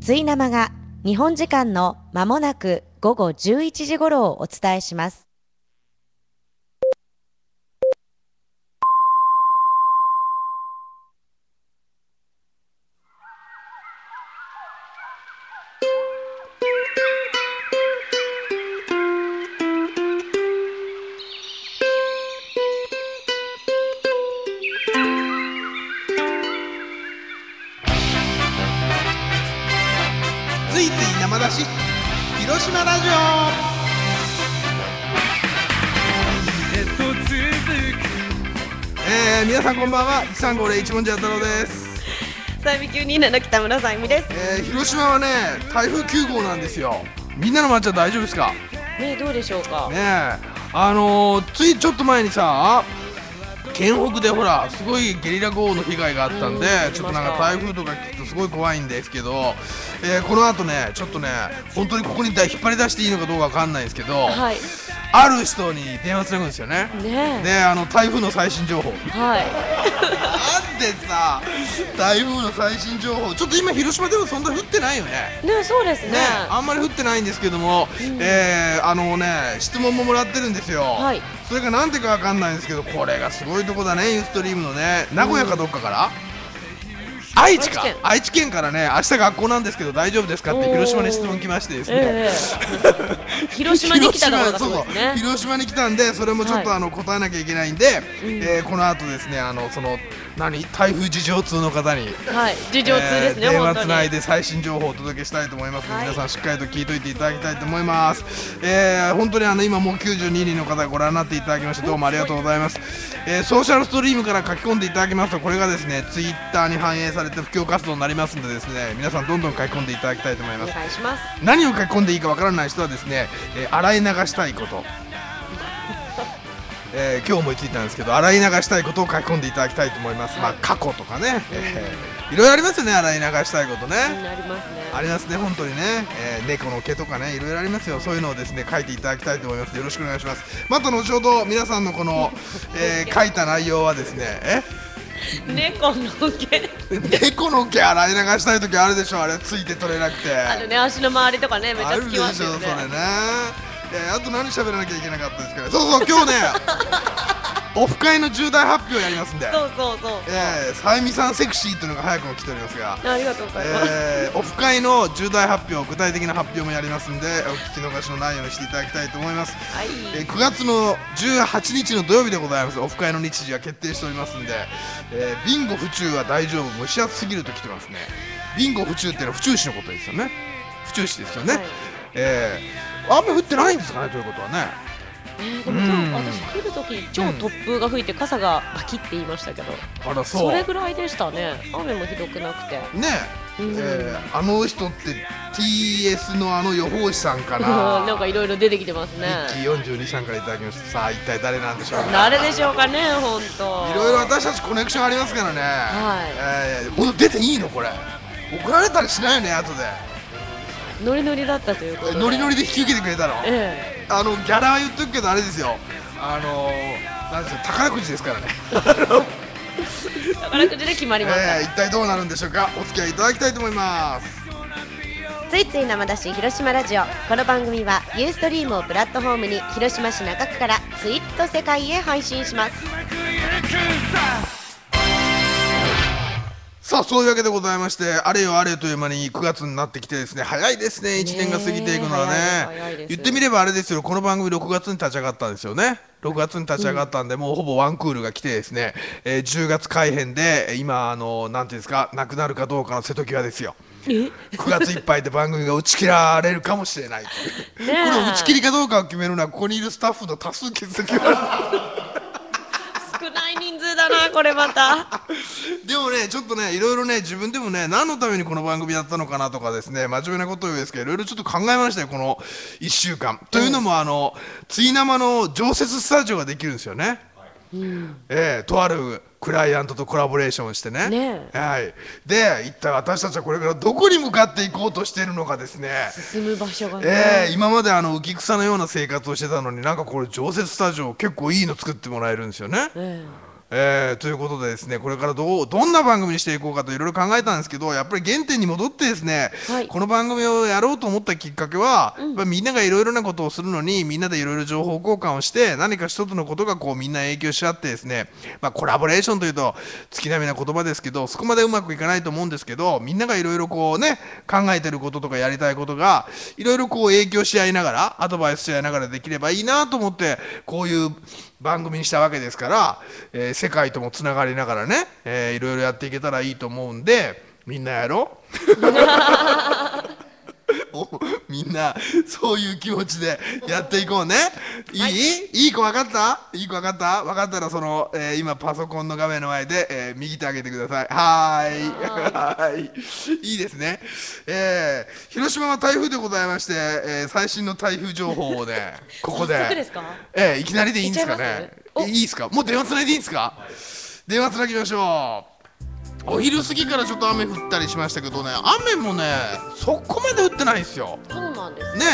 つい生が日本時間のまもなく午後11時頃をお伝えします。 ついつい生出し広島ラジオ。皆さんこんばんは。13501一文字太郎です。 サイビ927の北村さゆみです。 広島はね台風9号なんですよ。みんなの町は大丈夫ですかね、どうでしょうか。 ね。ついちょっと前にさ県北でほらすごいゲリラ豪雨の被害があったんで、ちょっとなんか台風とか聞くとすごい怖いんですけど、この後ねちょっとね本当にここに引っ張り出していいのかどうかわかんないんですけど、 はい、 ある人に電話つなぐんですよね。 ねで台風の最新情報はい。 なんでさ台風の最新情報ちょっと今広島でもそんな降ってないよね。 ね、そうですね。 あんまり降ってないんですけども、質問ももらってるんですよ。 はい。 それがなんでかわかんないんですけど、これがすごいとこだね。ユーストリームのね名古屋かどっかから、愛知県からね、明日学校なんですけど大丈夫ですかって広島に質問来ましてですね、 広島に来たところがすごいですね。 広島に来たんで、それもちょっと答えなきゃいけないんで、この後ですねその台風事情通の方に、 事情通ですね、 電話本当につないで最新情報をお届けしたいと思いますので、皆さんしっかりと聞いといていただきたいと思います。本当に今もう92人の方がご覧になっていただきましてどうもありがとうございます。ソーシャルストリームから書き込んでいただきますと、これがですねツイッターに反映されて布教活動になりますのでですね、皆さんどんどん書き込んでいただきたいと思います。 お願いします。 何を書き込んでいいかわからない人はですね、洗い流したいこと今日思いついたんですけど、洗い流したいことを書き込んでいただきたいと思います。過去とかね、いろいろありますよね。洗い流したいことね、 ありますね。 ありますね、本当にね、猫の毛とかね、いろいろありますよ。そういうのをですね書いていただきたいと思います。よろしくお願いします。また後ほど皆さんのこの、書いた内容はですね猫の毛猫の毛洗い流したい時あるでしょ。あれついて取れなくて足の周りとかね、めっちゃつきますよね。 あるでしょそれね。あと何喋らなきゃいけなかったですから、そう今日ねオフ会の重大発表やりますんで、さゆみさんセクシーというのが早くも来ておりますが、 ありがとうございます。 オフ会の重大発表、具体的な発表もやりますんで、お聞き逃しのないようにしていただきたいと思います。9月の18日の土曜日でございます。オフ会の日時が決定しておりますんで、ビンゴ府中は大丈夫、蒸し暑すぎると来てますね。ビンゴ府中っていうのは府中市のことですよね。府中市ですよね。雨降ってないんですかね、ということはね。 でも今日私来るときに超突風が吹いて傘がバキって言いましたけど、それぐらいでしたね。雨もひどくなくてね。 あの人って TS の予報士さんかななんかいろいろ出てきてますね。 ミッキー42さんからいただきました。さあ一体誰なんでしょうか。 誰でしょうかね。本当いろいろ私たちコネクションありますからね。本当出ていいのこれ。怒られたりしないよね後で。 ノリノリだったということで、 ノリノリで引き受けてくれたの。ギャラは言っとくけどあれですよ、なんですよ、宝くじですからね宝くじで決まりました。 一体どうなるんでしょうか。お付き合いいただきたいと思います。 ついつい生出し広島ラジオ。この番組はユーストリームをプラットフォームに広島市中区からツイート世界へ配信します。 さあそういうわけでございまして、あれよあれという間に9月になってきてですね、早いですね。1年が過ぎていくのはね。言ってみればあれですよ、この番組6月に立ち上がったんですよね。6月に立ち上がったんで、もうほぼワンクールが来てですね、10月改編で今なんていうんですか、なくなるかどうかの瀬戸際ですよ。9月いっぱいで番組が打ち切られるかもしれないこの打ち切りかどうかを決めるのはここにいるスタッフの多数決で決まる少ない人数だなこれまたでもねちょっとねいろいろね自分でもね何のためにこの番組やったのかなとかですね、真面目なことを言うんですけどいろいろちょっと考えましたよこの1週間、というのもつい生の常設スタジオができるんですよね。とあるクライアントとコラボレーションしてね、はい、で一体私たちはこれからどこに向かっていこうとしているのかですね、 進む場所がね、 今まで浮草のような生活をしてたのになんかこれ常設スタジオ結構いいの作ってもらえるんですよね。 ということでですね、これからどんな番組にしていこうかといろいろ考えたんですけど、やっぱり原点に戻ってですね、 はい。 この番組をやろうと思ったきっかけは、 うん。 やっぱりみんながいろいろなことをするのに、みんなでいろいろ情報交換をして、何か一つのことがこうみんな影響し合ってですね、コラボレーションというと月並みな言葉ですけど、そこまでうまくいかないと思うんですけど、みんながいろいろこうね、考えてることとかやりたいことが、いろいろこう影響し合いながら、アドバイスし合いながらできればいいなと思って、こういう番組にしたわけですから、世界ともつながりながらね、いろいろやっていけたらいいと思うんで、みんなやろおみんなそういう気持ちでやっていこうね。 はい。 いい子分かった、いい子分かった、分かったらその、今パソコンの画面の前で、右手上げてください。はーい。 はーい。 はい。いいですね。広島は台風でございまして、最新の台風情報をね、ここ早で、 速ですか？ いきなりでいいんですかいっちゃいます。 ね。 お、 いいですか、もう電話つないでいいんですか。電話つなぎましょう。お昼過ぎからちょっと雨降ったりしましたけどね、雨もねそこまで降ってないんですよそうなんですね。 ね。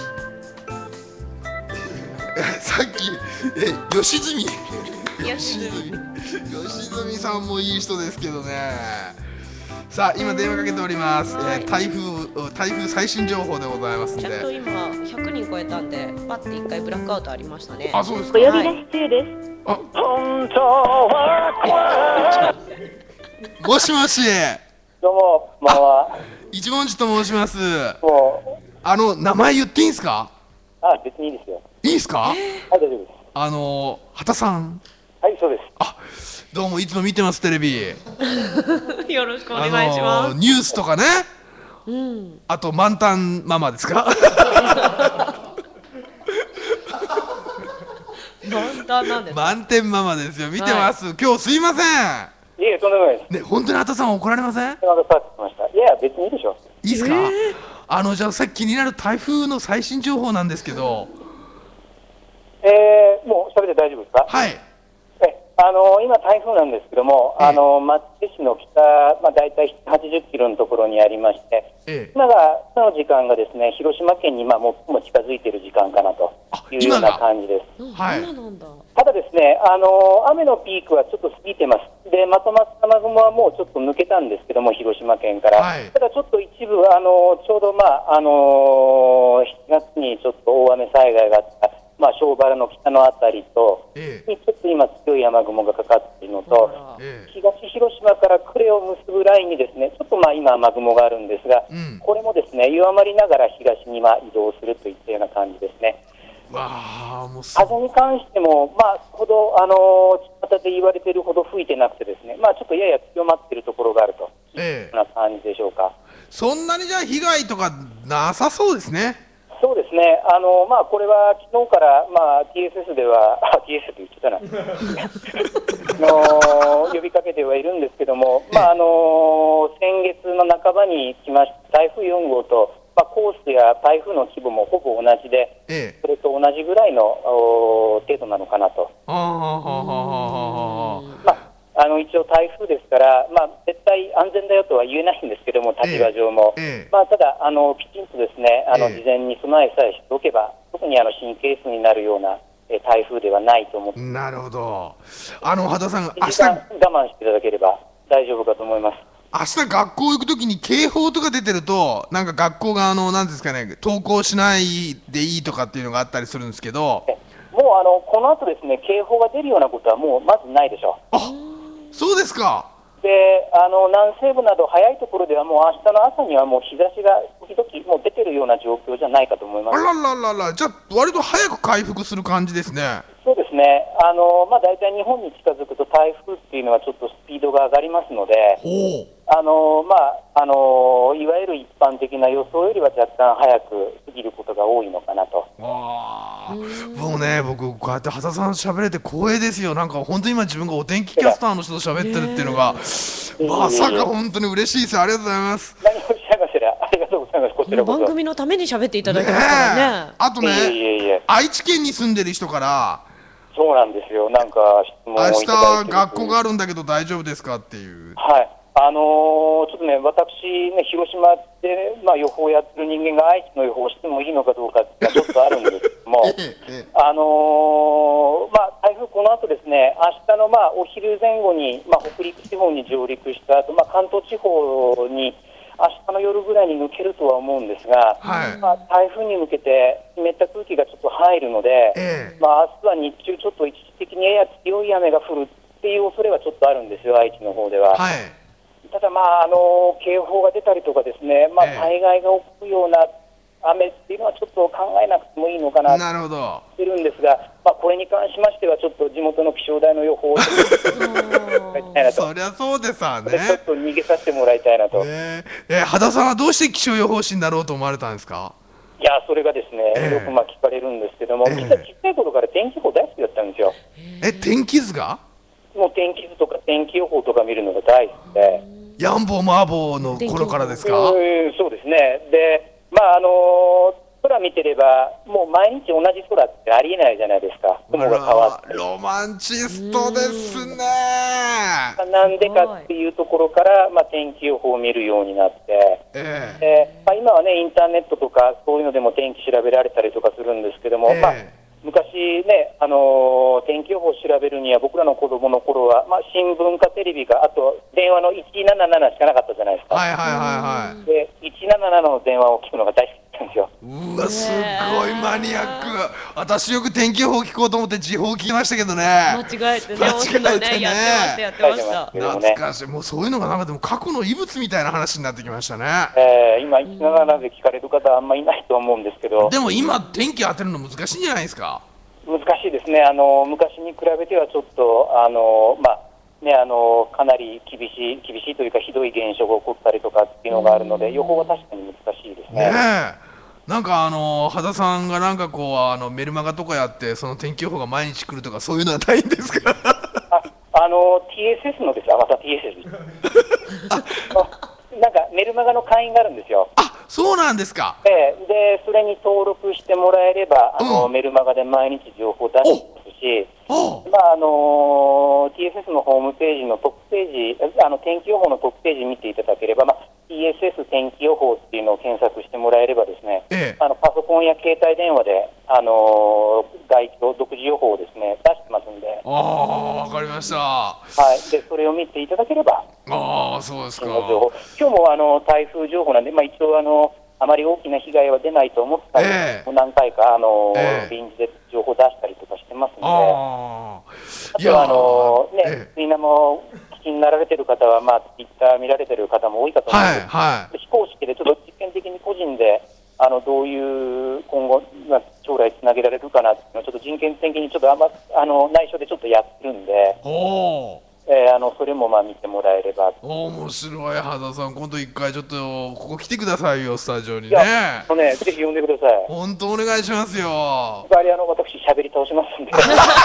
さっき吉住よし。 吉住さんもいい人ですけどね。さあ今電話かけております、 はい。 台風最新情報でございますんちゃんとで。 今100人超えたんで、パッて一回ブラックアウトありましたね。 あ、そうですか。 お呼びはい。 出し中です。 あ、 本当はもしもし、 どうも、こんばんは。 一文字と申します。 も名前言っていいんすか。 別にいいですよ。 いいですか。 はい、大丈夫です。 畑さん。 はい、そうです。 あ、どうもいつも見てますテレビ。 よろしくお願いします。 ニュースとかね、 うん。 あと満タンママですか。 満タンなんですか？ 満点ママですよ。見てます。今日すいませいえ、とんでもないです。 ん。ね、本当に畑さん怒られません。 電話がかかってきました。いや、別にいいでしょ。 いいですか。じゃあさっき気になる台風の最新情報なんですけど。 もう喋って大丈夫ですか？ はい。 今、台風なんですけども、 ええ松江市の北、大体80キロのところにありまして、 ええ。 今の時間がですね、広島県に最も近づいている時間かなというような感じです。 うん、 はい今なんだ。 ただですね、雨のピークはちょっと過ぎてます。で、まとまった雨雲はもうちょっと抜けたんですけども、広島県から。 はい。 ただちょっと一部、ちょうど7月にちょっと大雨災害があった、庄原の北のあたりと、 えにちょっと今強い雨雲がかかっているのと、 え。え東広島から呉を結ぶラインにですね、ちょっと今雨雲があるんですが、 え。うん。 これもですね、弱まりながら東に移動するといったような感じですね。 わあ、もう風に関しても、ほど、巷で言われているほど吹いてなくてですね、ちょっとやや強まっているところがあるというええ。 ような感じでしょうか。 そんなにじゃあ被害とかなさそうですね。 そうですね、これは昨日から、TSS では、TSS って言ってたな、呼びかけてはいるんですけども、先月の半ばに来ました台風4号と、コースや台風の規模もほぼ同じで、 ええ。 それと同じぐらいの程度なのかなと。 ああ、はあ、はあ、はあ、はあ。 一応台風ですから、絶対安全だよとは言えないんですけども、立場上も。 ええ。 ただきちんとですね、 ええ事前に備えさえしておけば、特に神経質になるような台風ではないと思って、 なるほど。畑さん、明一旦日、 我慢していただければ大丈夫かと思います。 明日学校行くときに警報とか出てると、なんか学校がなんですかね、登校しないでいいとかっていうのがあったりするんですけど。 もうこの後ですね、警報が出るようなことはもうまずないでしょう。 あ、そうですか。 で南西部など早いところではもう明日の朝にはもう日差しが時々もう出てるような状況じゃないかと思います。 あらららら、じゃあ割と早く回復する感じですね。 そうですね、大体日本に近づくと台風っていうのはちょっとスピードが上がりますので、 ほう。 いわゆる一般的な予想よりは若干早く過ぎることが多いのかなと。 わあ、もうね、僕こうやって畑さん喋れて光栄ですよ。なんか本当に今自分がお天気キャスターの人と喋ってるっていうのが、まさか本当に嬉しいですよ。ありがとうございます。 何をおっしゃいましたらありがとうございます。ここのちらこそ。 番組のために喋っていただいてますからね。 あといえいね、 えいえ、 愛知県に住んでる人からそうなんですよ。なんか質問を明日いただいてる学校があるんだけど大丈夫ですかっていう。 はい、 ちょっとね、私ね、広島で、まあ、予報やってる人間が愛知の予報をしてもいいのかどうかっていうのはちょっとあるんですけども、まあ、台風この後ですね、明日のまあお昼前後に、まあ、北陸地方に上陸した後、まあ、関東地方に明日の夜ぐらいに抜けるとは思うんですが、まあ、台風に向けて湿った空気がちょっと入るので、まあ、明日は日中ちょっと一時的にやや強い雨が降るっていう恐れはちょっとあるんですよ、愛知の方では。ただ、まあ、警報が出たりとかですね、まあ、災害が起こるような雨っていうのはちょっと考えなくてもいいのかなと思ってるんですが、まあ、これに関しましてはちょっと地元の気象台の予報をそりゃそうですわね。 ちょっと逃げさせてもらいたいなと。 羽田さんはどうして気象予報士になろうと思われたんですか？ いや、それがですね、よくまあ聞かれるんですけども、実は小さい頃から天気予報大好きだったんですよ。 天気図が？ もう天気図とか天気予報とか見るのが大好きで。 ヤンボーマーボーの頃からですか？ そうですね。で、まあ空見てればもう毎日同じ空ってありえないじゃないですか。雲が変わって。 ロマンチストですね。 なんでかっていうところから、まあ、天気予報を見るようになって、まあ、今はねインターネットとかそういうのでも天気調べられたりとかするんですけども、まあ昔ね、天気予報を調べるには僕らの子供の頃は、まあ、新聞かテレビか、あと電話の177しかなかったじゃないですか。で、177の電話を聞くのが大好きなんですよ。 うわ、すごいマニアック。私よく天気予報聞こうと思って時報聞きましたけどね。 間違えてね、やってました。 懐かしい。もうそういうのがなんかでも過去の遺物みたいな話になってきましたね。 今177で聞かれる方はあんまりいないと思うんですけど。 でも今天気当てるの難しいんじゃないですか？ 難しいですね。昔に比べてはちょっとまあね、かなり厳しいというかひどい現象が起こったりとかっていうのがあるので、予報は確かに難しいですね。 なんか羽田さんがなんかこうメルマガとかやってその天気予報が毎日来るとかそういうのはないんですか？ TSS のですよ、また TSS なんかメルマガの会員があるんですよ。 そうなんですか。 でそれに登録してもらえればメルマガで毎日情報を出してますし、まあTSS のホームページのトップページ、天気予報のトップページ見ていただければ、まあ、TSS 天気予報っていうのを検索してもらえればですね、パソコンや携帯電話で外気独自予報をですね出してますんで。 わかりました。 はい。でそれを見ていただければ。 そうですか。 今日も台風情報なんで、まあ、一応あまり大きな被害は出ないと思ったんですけど、何回か臨時で情報出したりとかしてますので、あとはみんなも気になられてる方は、まあ、ツイッター見られてる方も多いかと思うんですけど、非公式でちょっと実験的に個人でどういう今後、将来つなげられるかなっていうのをちょっと人権的にちょっと内緒でちょっとやってるんで。それもまあ見てもらえれば。 面白い。羽田さん、今度一回ちょっとここ来てくださいよ、スタジオにね。 ぜひ呼んでください。 本当お願いしますよ。 私喋り倒しますんで。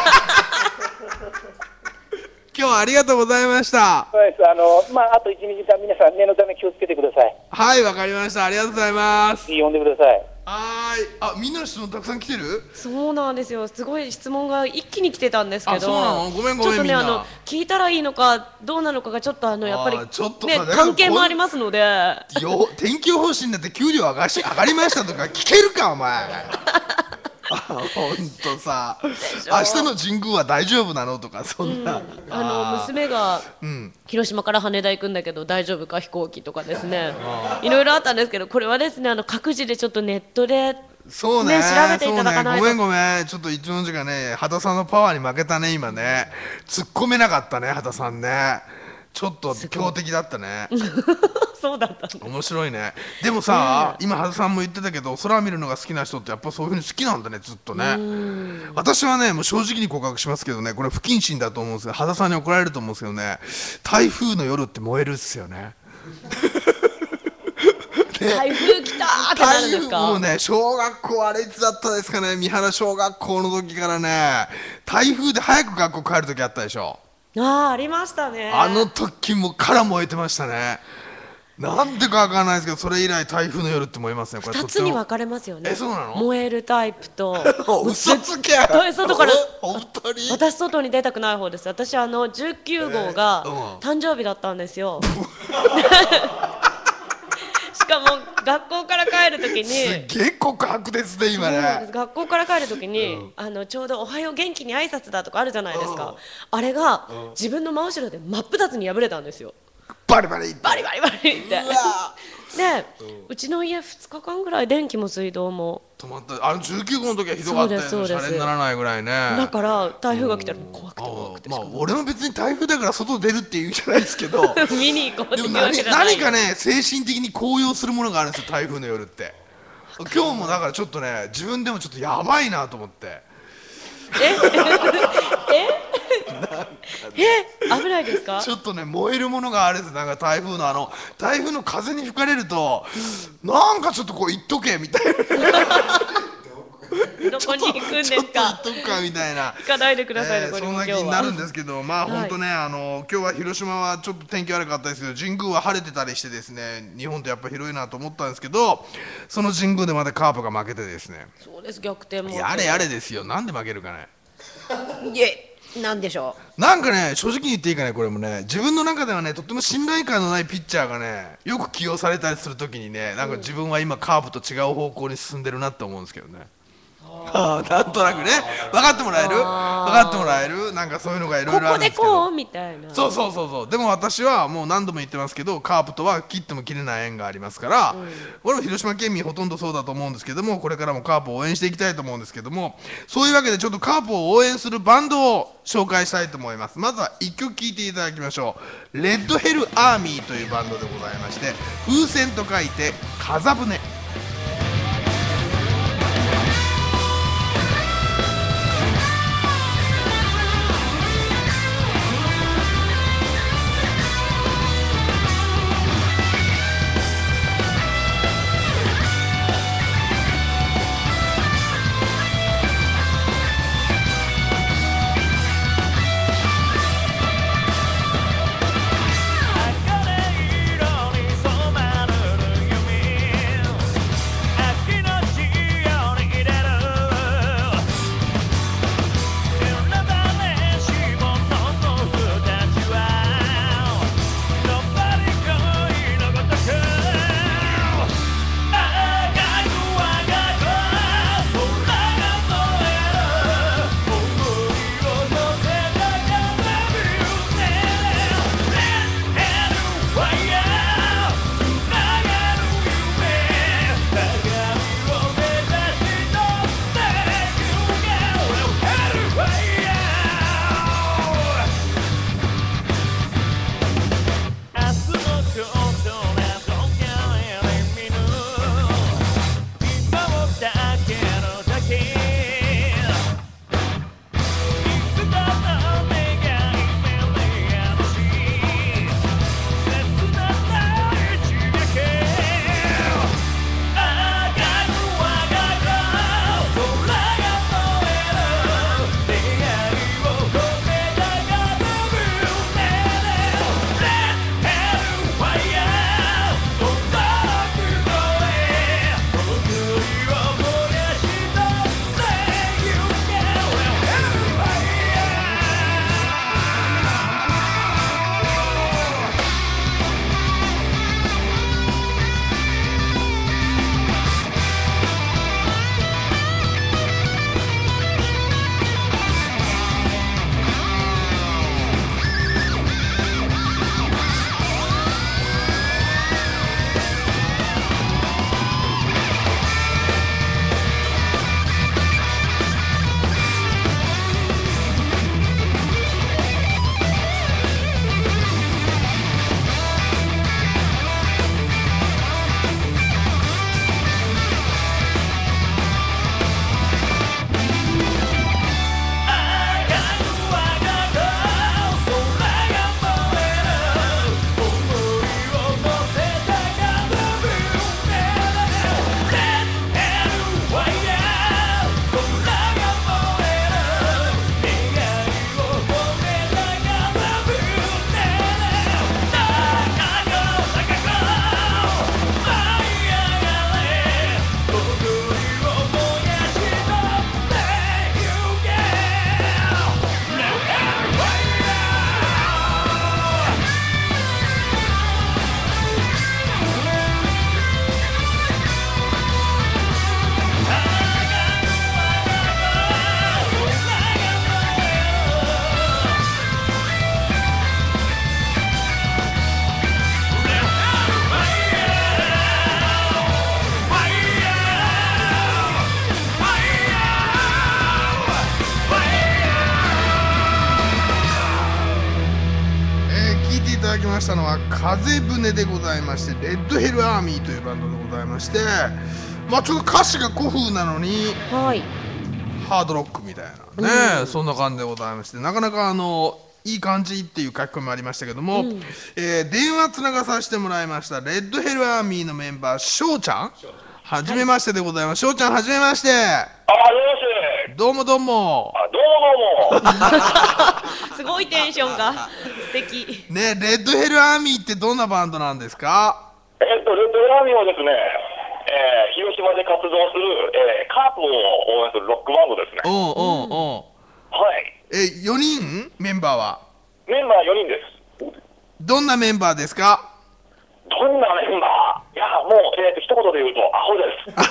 今日はありがとうございました。 そうです。まあ、あと1、2時間皆さん念のため気をつけてください。 はい、わかりました。ありがとうございます。 呼んでください。 みんなの質問たくさん来てる？ そうなんですよ。すごい質問が一気に来てたんですけど。 そうなの？ごめんちょっとね、聞いたらいいのかどうなのかがちょっとやっぱりね、関係もありますので。 天気予報士になって給料上がりましたとか聞けるかお前。本当さ、明日の神宮は大丈夫なのとかそんな。 娘が広島から羽田行くんだけど大丈夫か飛行機とかですね、いろいろあったんですけど、これはですね各自でちょっとネットで調べていただかないと。 ごめん、ちょっと一文字がね、羽田さんのパワーに負けたね今ね。突っ込めなかったね羽田さんね。ちょっと強敵だったね。 そうだった面白いね。でもさ、今羽田さんも言ってたけど、空見るのが好きな人ってやっぱそういうふうに好きなんだね、ずっとね。私はね、もう正直に告白しますけどね、これ不謹慎だと思うんですけど、羽田さんに怒られると思うんですけどね、台風の夜って燃えるっすよね。 台風来たーってなるんですか？ もうね、小学校あれいつだったですかね、三原小学校の時からね、台風で早く学校帰る時あったでしょ。 ありましたね。 あの時もから燃えてましたね。 なんでかわかんないですけど、それ以来台風の夜って思いますね。これ 2つに分かれますよね。 そうなの？ 燃えるタイプと嘘つけ。 外から本当に？ 私外に出たくない方です。私19号が誕生日だったんですよ。しかも学校から帰るときにすげえ告白ですね今ね。 学校から帰るときに、ちょうどおはよう元気に挨拶だとかあるじゃないですか。あれが自分の真後ろで真っ二つに破れたんですよ。 バリバリバリバリバリってで、うちの家2日間ぐらい電気も水道も止まった。19号の時はひどかったよね。シャレにならないぐらいね。 だから台風が来たら怖くて怖くて。 まあ俺も別に台風だから外出るっていうじゃないですけど見に行こうってでも言うわけじゃない。 何かね精神的に高揚するものがあるんですよ、台風の夜って。今日もだからちょっとね、自分でもちょっとやばいなと思って。 危ないですか？ ちょっとね燃えるものがあるんです。なんか台風の風に吹かれると、なんかちょっとこう言っとけみたいなどこに行くんですか？ ちょっと言っとくかみたいな。 行かないでくださいね、これそんな気も今日は。 になるんですけど、まあ本当ね、今日は広島はちょっと天気悪かったですけど、神宮は晴れてたりしてですね、日本ってやっぱ広いなと思ったんですけど、その神宮でまたカープが負けてですね。 そうです、逆転も。 やれやれですよ。なんで負けるかね。 なんでしょなんかね、正直に言っていいかね、これもね、自分の中ではね、とっても信頼感のないピッチャーがね、よく起用されたりするときにね、なんか自分は今カープと違う方向に進んでるなって思うんですけどね。なんとなくね、分かってもらえるなんかそういうのがいろいろあるんですけど、 ここでこうみたいな。 そうでも私はもう何度も言ってますけど、カープとは切っても切れない縁がありますから、俺も広島県民ほとんどそうだと思うんですけども、これからもカープを応援していきたいと思うんですけども、そういうわけでちょっとカープを応援するバンドを紹介したいと思います。まずは1曲聴いていただきましょう。レッドヘルアーミーというバンドでございまして、風船と書いて風舟。 ましたのは風舟でございまして、レッドヘルアーミーというバンドでございまして、まあちょっと歌詞が古風なのに、はい、ハードロックみたいなね、そんな感じでございまして、なかなかいい感じっていう書き込みもありましたけども、電話つながさせてもらいましたレッドヘルアーミーのメンバー翔ちゃん、はじめましてでございます。翔ちゃん、はじめまして。どうもどうも。 どうもどうも。 すごいテンションが素敵。 ね、レッドヘルアーミーってどんなバンドなんですか？ レッドヘルアーミーはですね、広島で活動する、カープを応援するロックバンドですね。はい。 4人メンバーは？ メンバー4人です。 どんなメンバーですか？ どんなメンバー？いや、もう、一言で言うと、アホ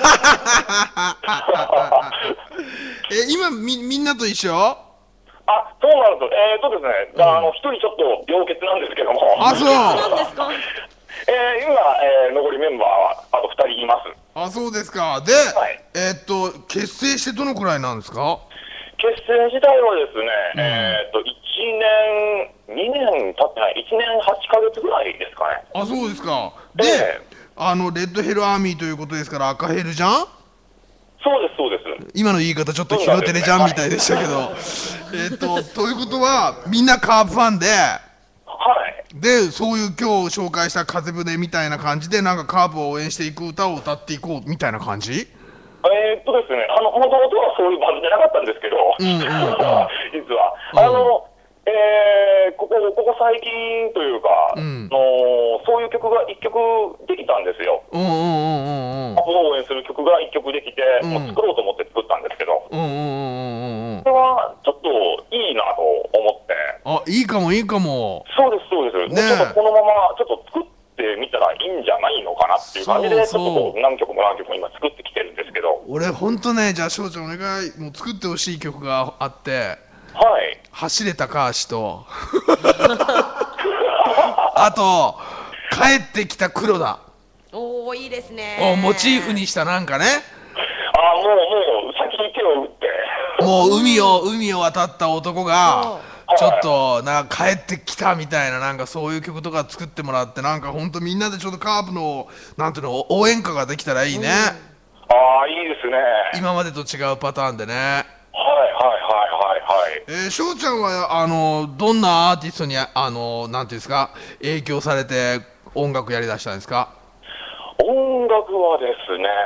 です。今みんなと一緒？ あ、そうなんです。ですね、一人ちょっと病欠なんですけども。 あ、そう。 なんですか？ 今、残りメンバーはあと2人います。 あ、そうですか。で、はい、結成してどのくらいなんですか？ 結成自体はですね、1年、2年経ってない、1年8ヶ月ぐらいですかね。 あ、そうですか。で、レッドヘルアーミーということですから、赤ヘルじゃん？ そうです、そうです。 今の言い方ちょっとヒロテレじゃんみたいでしたけど、ということは、みんなカープファンで、 はい。 で、そういう今日紹介した風舟みたいな感じで、なんかカープを応援していく歌を歌っていこうみたいな感じ？ ですね、もともとはそういうバンドじゃなかったんですけど、実は。ここ最近というか、そういう曲が1曲できたんですよ。カープを応援する曲が1曲できて、もう作ろうと思って作ったんですけど、それはちょっといいなと思って。 あ、いいかもいいかも。 そうです、そうです。ちょっとこのままちょっと作ってみたらいいんじゃないのかなっていう感じで、ちょっと何曲も今作ってきてるんですけど。 俺ほんとね、じゃあ翔ちゃんお願い、もう作ってほしい曲があって、 はい。 走れ高橋とあと帰ってきた黒田。 おお、いいですね。 をモチーフにしたなんかね。 もう先に手を打って。 もう海を渡った男がちょっとなんか帰ってきたみたいな、なんかそういう曲とか作ってもらって、なんかほんとみんなでちょっとカープのなんていうの応援歌ができたらいいね。 いいですね。 今までと違うパターンでね。翔ちゃんはどんなアーティストになんていうんですか、影響されて音楽やりだしたんですか？ 音楽はですね、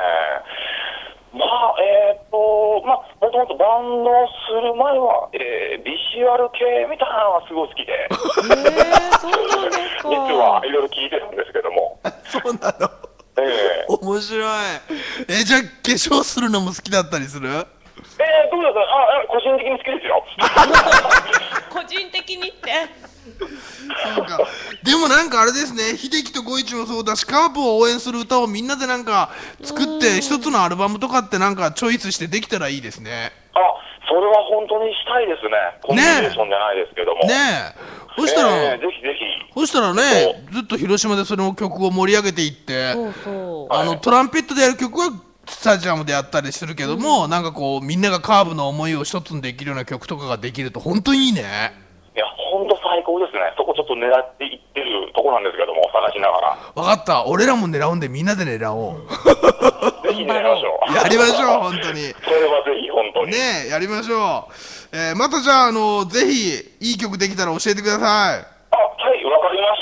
もともとバンドをする前は、ビジュアル系みたいなのがすごい好きで、 そうなんですか。 実はいろいろ聞いてたんですけども。 そうなの？面白い。じゃあ化粧するのも好きだったりする？ そうですね。個人的に好きですよ。 個人的にって。 そうか。でもなんかあれですね、秀樹と五一もそうだし、カープを応援する歌をみんなでなんか作って一つのアルバムとかってなんかチョイスしてできたらいいですね。 それは本当にしたいですね。コンビネーションじゃないですけども。 そしたら、 ぜひぜひ。 そしたらね、ずっと広島でその曲を盛り上げていって、トランペットでやる曲はスタジアムでやったりするけども、なんかこうみんながカーブの思いを一つにできるような曲とかができると本当にいいね。 いや、本当最高ですね。そこちょっと狙っていってるとこなんですけども、探しながら。 分かった、俺らも狙うんでみんなで狙おう。 ぜひ狙いましょう。 やりましょう、本当に。 それはぜひ本当に。 ねえ、やりましょう。またじゃあぜひいい曲できたら教えてください。 はい、わかりました。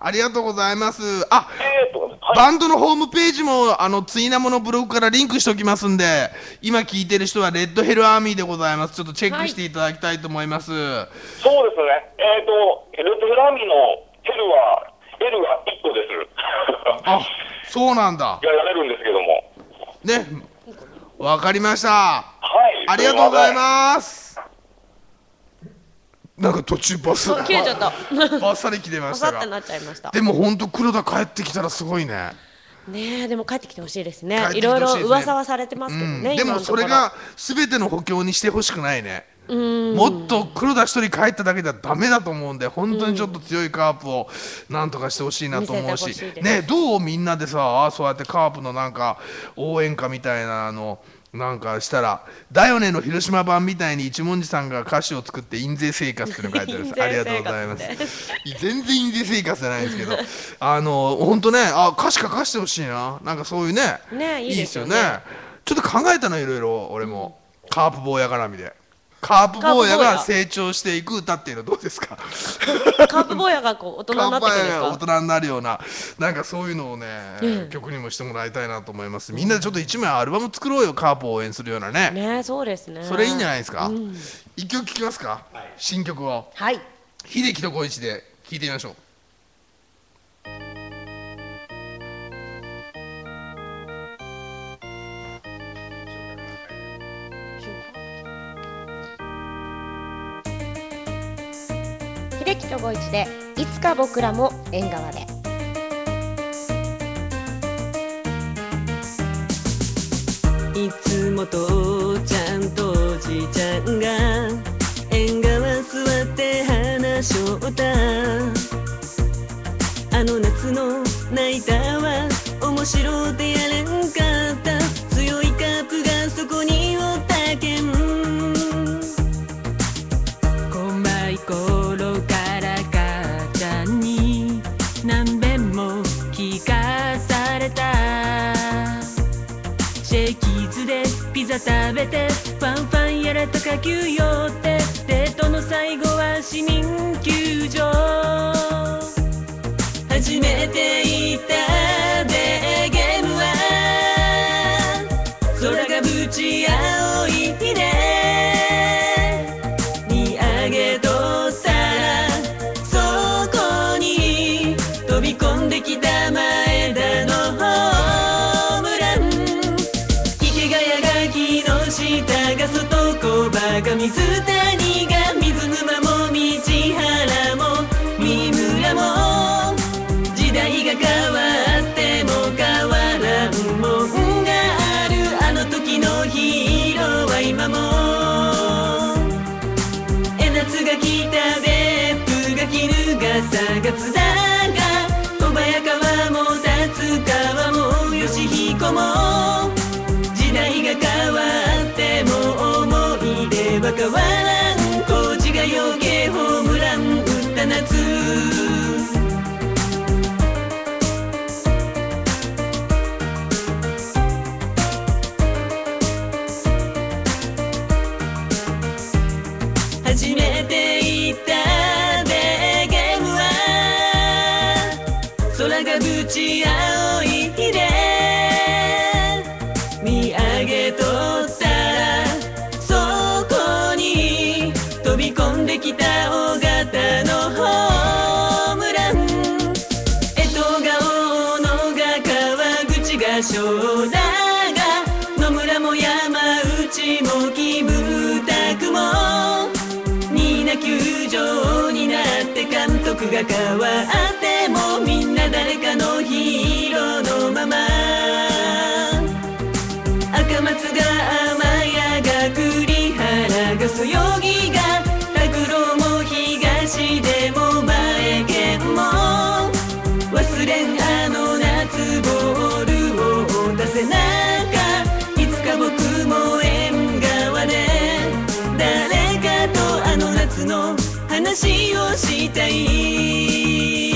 ありがとうございます。バンドのホームページもツイナモのブログからリンクしておきますんで、今聞いてる人はレッドヘルアーミーでございます。ちょっとチェックしていただきたいと思います。 そうですね。レッドヘルアーミーのヘルは L が1個です。 あ、そうなんだ。 やれるんですけども。 ね、わかりました。はい。ありがとうございます。なんか途中バス切れちゃった。 バッサリ切れましたが。 バサってなっちゃいました。 でも本当黒田帰ってきたらすごいね。 ねえ、でも帰ってきてほしいですね。いろいろ噂はされてますけどね。 でもそれが全ての補強にしてほしくないね。もっと黒田一人帰っただけではダメだと思うんで、本当にちょっと強いカープをなんとかしてほしいなと思うしね。どうみんなでさ、そうやってカープのなんか応援歌みたいななんかしたら「だよね」の広島版みたいに一文字さんが歌詞を作って印税生活っていうの書いてあるんです。ありがとうございます。全然印税生活じゃないんですけど、本当ね、歌詞書かしてほしいな。なんかそういうね、いいですよね。ちょっと考えたのいろいろ俺も、カープ坊や絡みで。カープ坊やが成長していく歌っていうのどうですか？ カープ坊やがこう大人になっていくんですか？ 大人になるような、なんかそういうのをね、曲にもしてもらいたいなと思います。みんなでちょっと一枚アルバム作ろうよ、カープを応援するようなね。 ね、そうですね。 それいいんじゃないですか。一曲聴きますか？新曲を。 はい。 秀樹と小一で聴いてみましょう。 秀樹と小一でいつか僕らも縁側で。 いつも父ちゃんとおじいちゃんが縁側座って話しょったあの夏のナイターは面白でやれんかった強いカップがそこにおったけん細い頃から母ちゃんに何遍も聞かされたシェイキーズでピザ食べてファンファンやらとか球寄ってデートの最後は市民球場初めて行ったデーゲームは空がぶち青い日で見上げとったらそこに飛び込んできた前田のホームラン池谷が木の下が外小葉が水谷が水沼も道原も三村も時代が変わっても変わらんもんがあるあの時のヒーローは今も夏が来た別府が来るが3月だが小早川も達川も義彦も時代が変わっても思い出は変わらん工事が余計ホームラン打った夏初めて行ったデーゲームは空がぶち青い日で見上げとったらそこに飛び込んできた大型のホームラン江藤が大野が川口が正田が野村も山内もキムタクも球場になって監督が変わってもみんな誰かのヒーローのまま赤松が天谷が栗原がそよぎが拓郎も東でも前剣も忘れんあの夏ボールを出せなかいつか僕も縁側で誰かとあの夏の話をしたい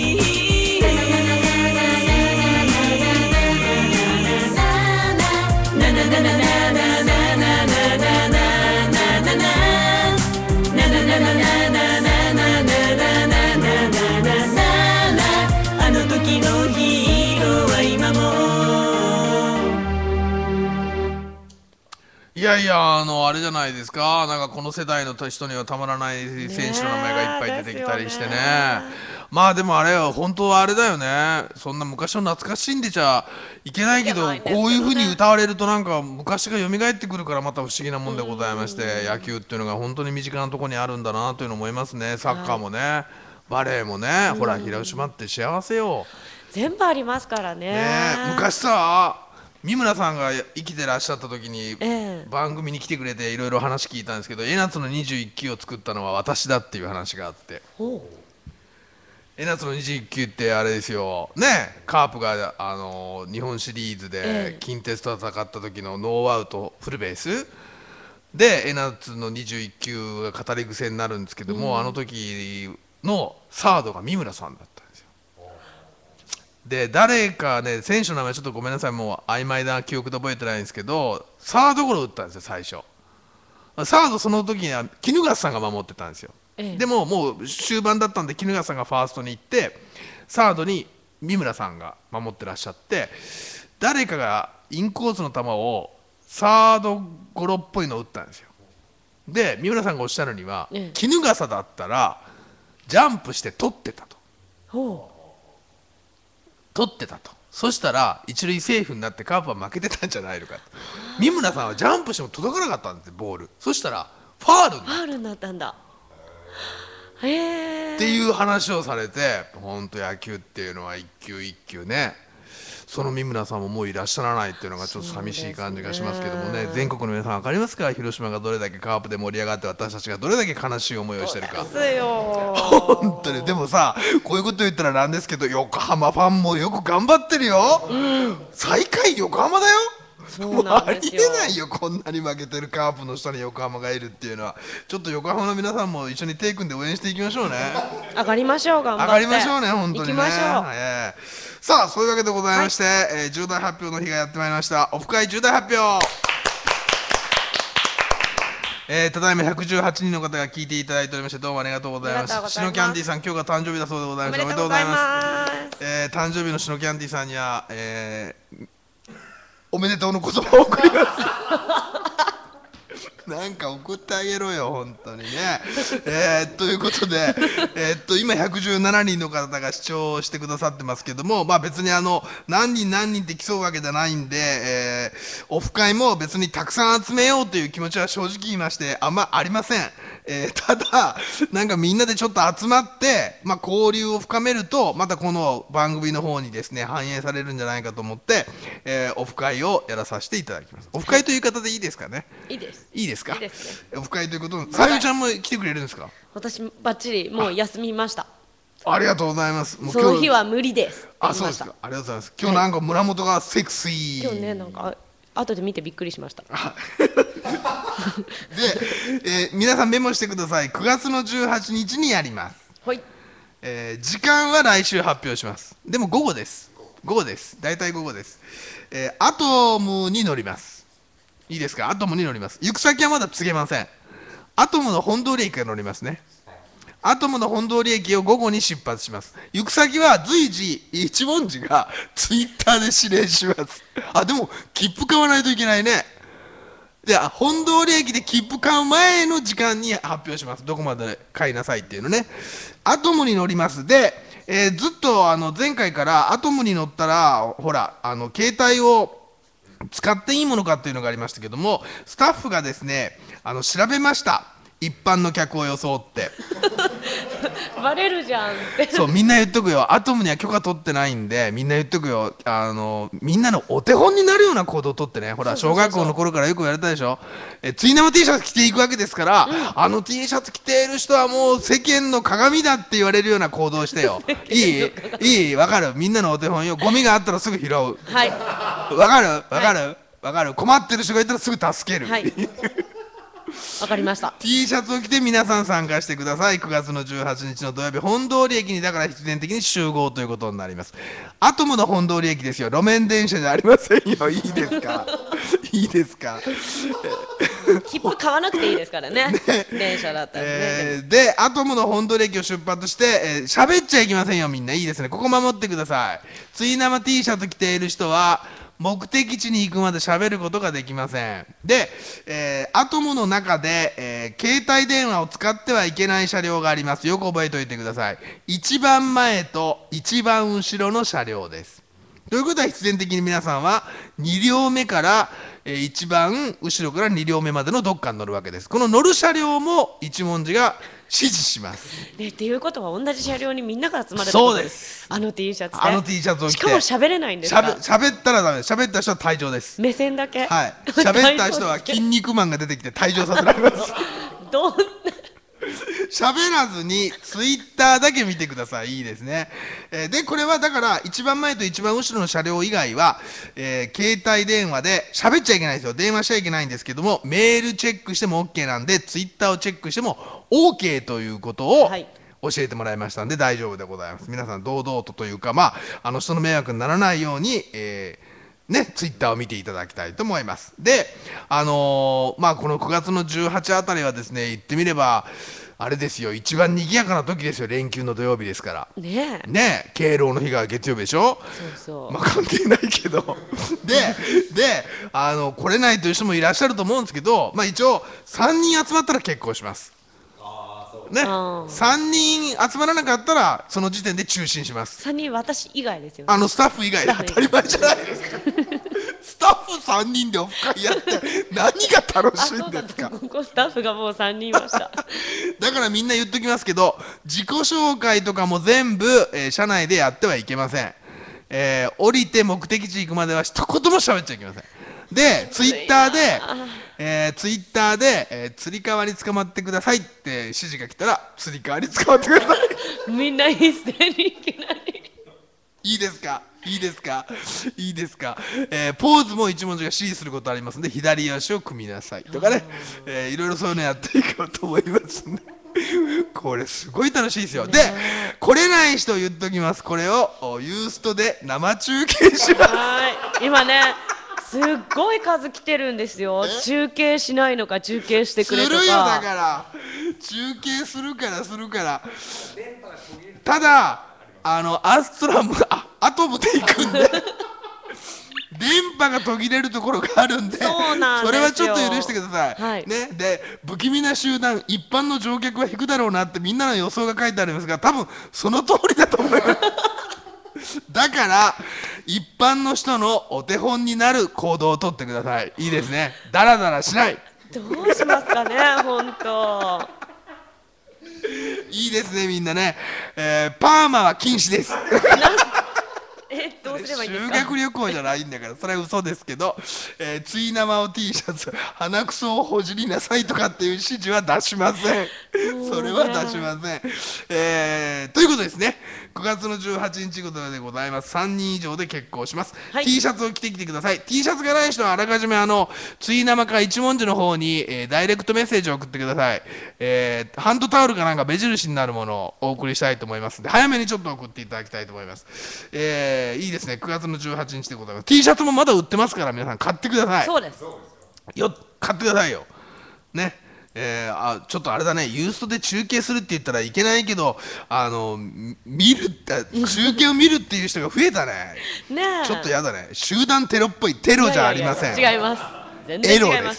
あの時のヒーローは今もいやいや、あれじゃないですか。なんかこの世代の人にはたまらない選手の名前がいっぱい出てきたりしてね。まあでもあれは本当はあれだよね。そんな昔を懐かしんでちゃいけないけど、こういう風に歌われるとなんか昔が蘇ってくるからまた不思議なもんでございまして、野球っていうのが本当に身近なところにあるんだなというのを思いますね。サッカーもね、バレーもね、ほら広島って幸せよ。 全部ありますからね。 昔さ、三村さんが生きてらっしゃった時に番組に来てくれていろいろ話聞いたんですけど、江夏の21期を作ったのは私だっていう話があって、 江夏の21球ってあれですよね、カープが日本シリーズで近鉄と戦った時のノーアウトフルベースで江夏の21球が語り癖になるんですけども、あの時のサードが三村さんだったんですよ。で誰かね、選手の名前ちょっとごめんなさい、もう曖昧な記憶で覚えてないんですけど、サードゴロ打ったんですよ最初。サードその時には衣笠さんが守ってたんですよ。でももう終盤だったんで衣笠さんがファーストに行ってサードに三村さんが守ってらっしゃって、誰かがインコースの球をサードゴロっぽいのを打ったんですよ。で三村さんがおっしゃるには、衣笠だったらジャンプして取ってたと。取ってたと。そしたら一塁セーフになってカープは負けてたんじゃないのかと。三村さんはジャンプしても届かなかったんですよボール。そしたらファールになったんだ。っていう話をされて、本当野球っていうのは一球一球ね。その三村さんももういらっしゃらないっていうのがちょっと寂しい感じがしますけどもね。全国の皆さん分かりますか、広島がどれだけカープで盛り上がって私たちがどれだけ悲しい思いをしてるか。本当に。でもさ、こういうこと言ったらなんですけど、横浜ファンもよく頑張ってるよ、最下位横浜だよ。もうありえないよ、こんなに負けてるカープの下に横浜がいるっていうのは。ちょっと横浜の皆さんも一緒に手組んで応援していきましょうね。 上がりましょう、頑張って上がりましょうね、本当にね。 行きましょう。 さあそういうわけでございまして、重大発表の日がやってまいりました。オフ会重大発表。ただいま118人の方が聞いていただいておりまして、どうもありがとうございます。シノキャンディーさん、今日が誕生日だそうでございます。おめでとうございます。誕生日のシノキャンディーさんには、おめでとうの言葉を送ります。なんか送ってあげろよ本当にね。ということで、今117人の方が視聴してくださってますけども、まあ別に何人って競うわけじゃないんで、オフ会も別にたくさん集めようという気持ちは正直言いましてあんまありません。ただなんかみんなでちょっと集まって、まあ、交流を深めるとまたこの番組の方にですね反映されるんじゃないかと思って、オフ会をやらさせていただきます。オフ会という言い方でいいですかね。 いいです。 いいですか。 いいですね。 オフ会ということで、さゆちゃんも来てくれるんですか。 私バッチリもう休みました。 ありがとうございます。もうその日は無理です。 あ、そうですか。ありがとうございます。今日なんか村本がセクシー。 今日ね、なんか後で見てびっくりしました。 で、皆さんメモしてください。9月の18日にやります。 はい。 時間は来週発表します。でも午後です。午後です。大体午後です。アトムに乗ります。いいですか。アトムに乗ります。行く先はまだ告げません。アトムの本通り駅が乗りますね。アトムの本通り駅を午後に出発します。行く先は随時一文字がツイッターで指令します。あ、でも切符買わないといけないね。で、本通り駅で切符買う前の時間に発表します。どこまで買いなさいっていうのね。アトムに乗ります。で、ずっと前回からアトムに乗ったらほら携帯を使っていいものかっていうのがありましたけども、スタッフがですね調べました。一般の客を装ってバレるじゃんってそう、みんな言っとくよ。アトムには許可取ってないんでみんな言っとくよ。みんなのお手本になるような行動をとってね。ほら小学校の頃からよく言われたでしょ。ツイナマ T シャツ着ていくわけですから、T シャツ着ている人はもう世間の鏡だって言われるような行動をしてよ。いいわかる。みんなのお手本よ。ゴミがあったらすぐ拾う。 はい。 わかるわかるわかる。困ってる人がいたらすぐ助ける。 はい。わかりました。 T シャツを着て皆さん参加してください。9月の18日の土曜日、本通り駅にだから必然的に集合ということになります。アトムの本通り駅ですよ。路面電車じゃありませんよ。いいですかいいですか切符買わなくていいですからね電車だったらね。 でアトムの本通り駅を出発して喋っちゃいけませんよ。みんないいですね。ここ守ってください。ツイナマ T シャツ着ている人は目的地に行くまで喋ることができません。で、アトムの中で、携帯電話を使ってはいけない車両があります。よく覚えておいてください。一番前と一番後ろの車両です。ということは必然的に皆さんは2両目から、一番後ろから2両目までのどっかに乗るわけです。この乗る車両も一文字が指示します。 っていうことは同じ車両にみんなが集まる。そうです。T シャツで。 T シャツを着て。 しかも喋れないんですか。 喋ったらダメです。喋った人は退場です。 目線だけ。 はい。喋った人は筋肉マンが出てきて退場させられます。 どんな喋らずにツイッターだけ見てください。いいですね。でこれはだから一番前と一番後ろの車両以外は、携帯電話で喋っちゃいけないですよ。電話しちゃいけないんですけども、メールチェックしても OK なんで、ツイッターをチェックしても OK ということを、はい、教えてもらいましたんで大丈夫でございます。皆さん堂々というか、人の迷惑にならないように、ね、ツイッターを見ていただきたいと思います。で、この9月の18あたりはですね、言ってみればあれですよ、一番賑やかな時ですよ。連休の土曜日ですからね。敬老の日が月曜日でしょ。関係ないけどで来れないという人もいらっしゃると思うんですけど、一応3人集まったら結婚しますね。3人集まらなかったらその時点で中止します。 3人私以外ですよね。 スタッフ以外で当たり前じゃないですかスタッフ3人でオフ会やって何が楽しいんですか。 ここスタッフがもう3人いましただからみんな言っときますけど、自己紹介とかも全部、社内でやってはいけません。降りて目的地行くまでは一言も喋っちゃいけません。でツイッターで、つり革に捕まってくださいって指示が来たら、つり革に捕まってくださいみんな一斉にいきなりいいですか、いいですか、いいですか。ポーズも一文字が指示することありますので、左足を組みなさいとかね、いろいろそういうのやっていこうと思いますねこれすごい楽しいですよ。で来れない人言っときます。これをユーストで生中継します。 今ねすっごい数来てるんですよ。中継しないのか、中継してくれとか。 するよ、だから中継するからただアストラムアトムで行くんで電波が途切れるところがあるんで、それはちょっと許してください、ね。で不気味な集団、一般の乗客は引くだろうなってみんなの予想が書いてありますが、多分その通りだと思いますだから一般の人のお手本になる行動をとってください。いいですね。ダラダラしない。 どうしますかね本当いいですね、みんなね。パーマは禁止ですどうすればいいんですか。 修学旅行じゃないんだから、それは嘘ですけど、つい生を T シャツ、鼻くそをほじりなさいとかっていう指示は出しませんそれは出しません。ということですね。9月の18日ことでございます。3人以上で結婚します、T シャツを着てきてください。 T シャツがない人はあらかじめつい生か一文字の方に、ダイレクトメッセージを送ってください。ハンドタオルかなんか目印になるものをお送りしたいと思いますので、早めにちょっと送っていただきたいと思います。いいですね。9月の18日でございます。 T シャツもまだ売ってますから、皆さん買ってください。 そうですよ、買ってくださいよね。ちょっとあれだね、ユーストで中継するって言ったらいけないけど、中継を見るっていう人が増えたねちょっとやだね。集団テロっぽい。テロじゃありません。 違います。全然違います。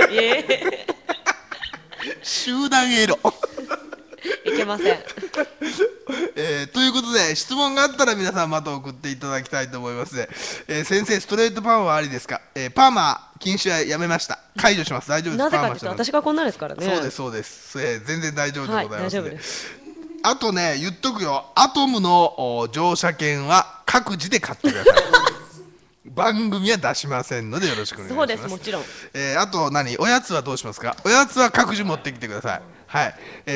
集団エロいけませんということで、質問があったら皆さんまた送っていただきたいと思います。先生、ストレートパーマはありですか。パーマ禁止はやめました。解除します。大丈夫です。 なぜかというと私がこんなですからね。 そうですそうです、全然大丈夫でございますので、あとね、言っとくよ。アトムの乗車券は各自で買ってください番組は出しませんのでよろしくお願いします。 そうです、もちろん。 あとおやつはどうしますか。おやつは各自持ってきてください。はい、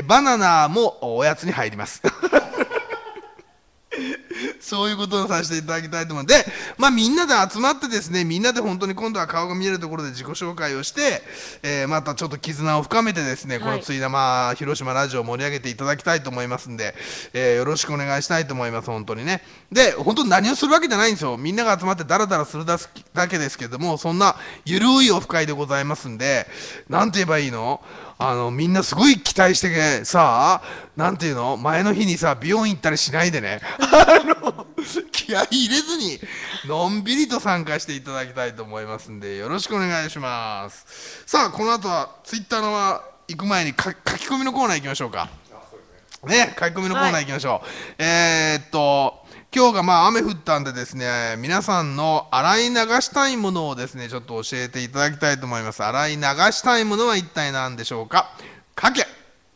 バナナもおやつに入りますそういうことをさせていただきたいと思うので、みんなで集まってですね、みんなで本当に今度は顔が見えるところで自己紹介をして、またちょっと絆を深めてですね、このつい生広島ラジオを盛り上げていただきたいと思いますんで、よろしくお願いしたいと思います。本当にね。で本当に何をするわけじゃないんですよ。みんなが集まってダラダラするだけですけども、そんなゆるいオフ会でございますんで、なんて言えばいいの、みんなすごい期待してさ、なんていうの、前の日にさ美容院行ったりしないでね気合い入れずにのんびりと参加していただきたいと思いますんで、よろしくお願いします。さあ、この後はツイッターの行く前に書き込みのコーナー行きましょうかね。書き込みのコーナー行きましょう。今日が雨降ったんでですね、皆さんの洗い流したいものをですね、ちょっと教えていただきたいと思います。洗い流したいものは一体何でしょうか。かけ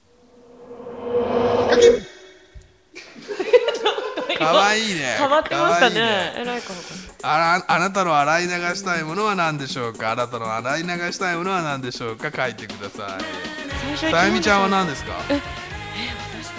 かわいいね。 変わってましたね。えらいかも。 あなたの洗い流したいものは何でしょうか。あなたの洗い流したいものは何でしょうか。書いてください。さゆみちゃんは何ですか。 私ですか。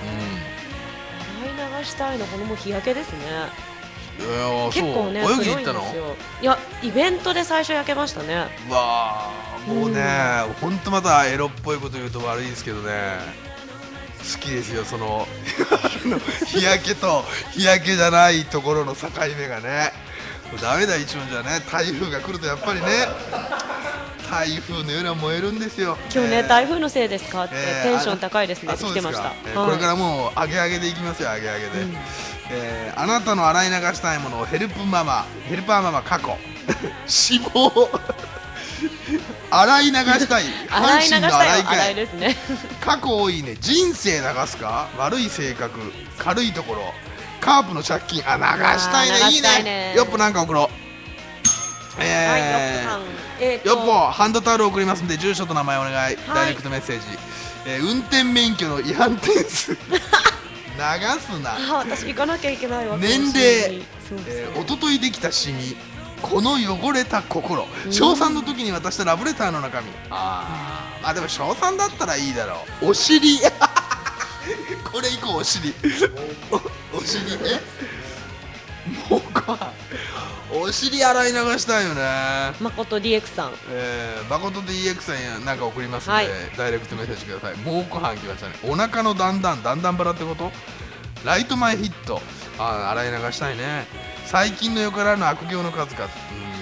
洗い流したいのこのもう日焼けですね。結構ね、 泳ぎに行ったの？ いや、イベントで最初焼けましたね。 わあ、もうね、本当またエロっぽいこと言うと悪いですけどね、好きですよ、その日焼けと日焼けじゃないところの境目がね。ダメだ、一問じゃね、台風が来るとやっぱりね、台風のような燃えるんですよ。 今日ね、台風のせいですかってテンション高いですね、来てました。 これからもう上げ上げでいきますよ、上げ上げで。あなたの洗い流したいものをヘルパーママ過去死亡洗い流したい阪神の洗い替えですね。 過去多いね、人生流すか、悪い性格、軽いところ、カープの借金、流したいね、いいね。よっぽなんか送ろう。よっぽハンドタオル送りますんで、住所と名前お願い。ダイレクトメッセージ。運転免許の違反点数流すな。 私行かなきゃいけないわ。 年齢、一昨日できたシミ、この汚れた心、小3の時に渡したラブレターの中身。でも小3だったらいいだろう。お尻これ以降お尻お尻もうお尻洗い流したいよね。 誠 DX さん、 誠 DX さんやなんか送りますんで、ダイレクトメッセージください。もう後半来ましたね。お腹のだんだんバラってこと。ライト前ヒット、洗い流したいね。最近のよからぬ悪行の数々。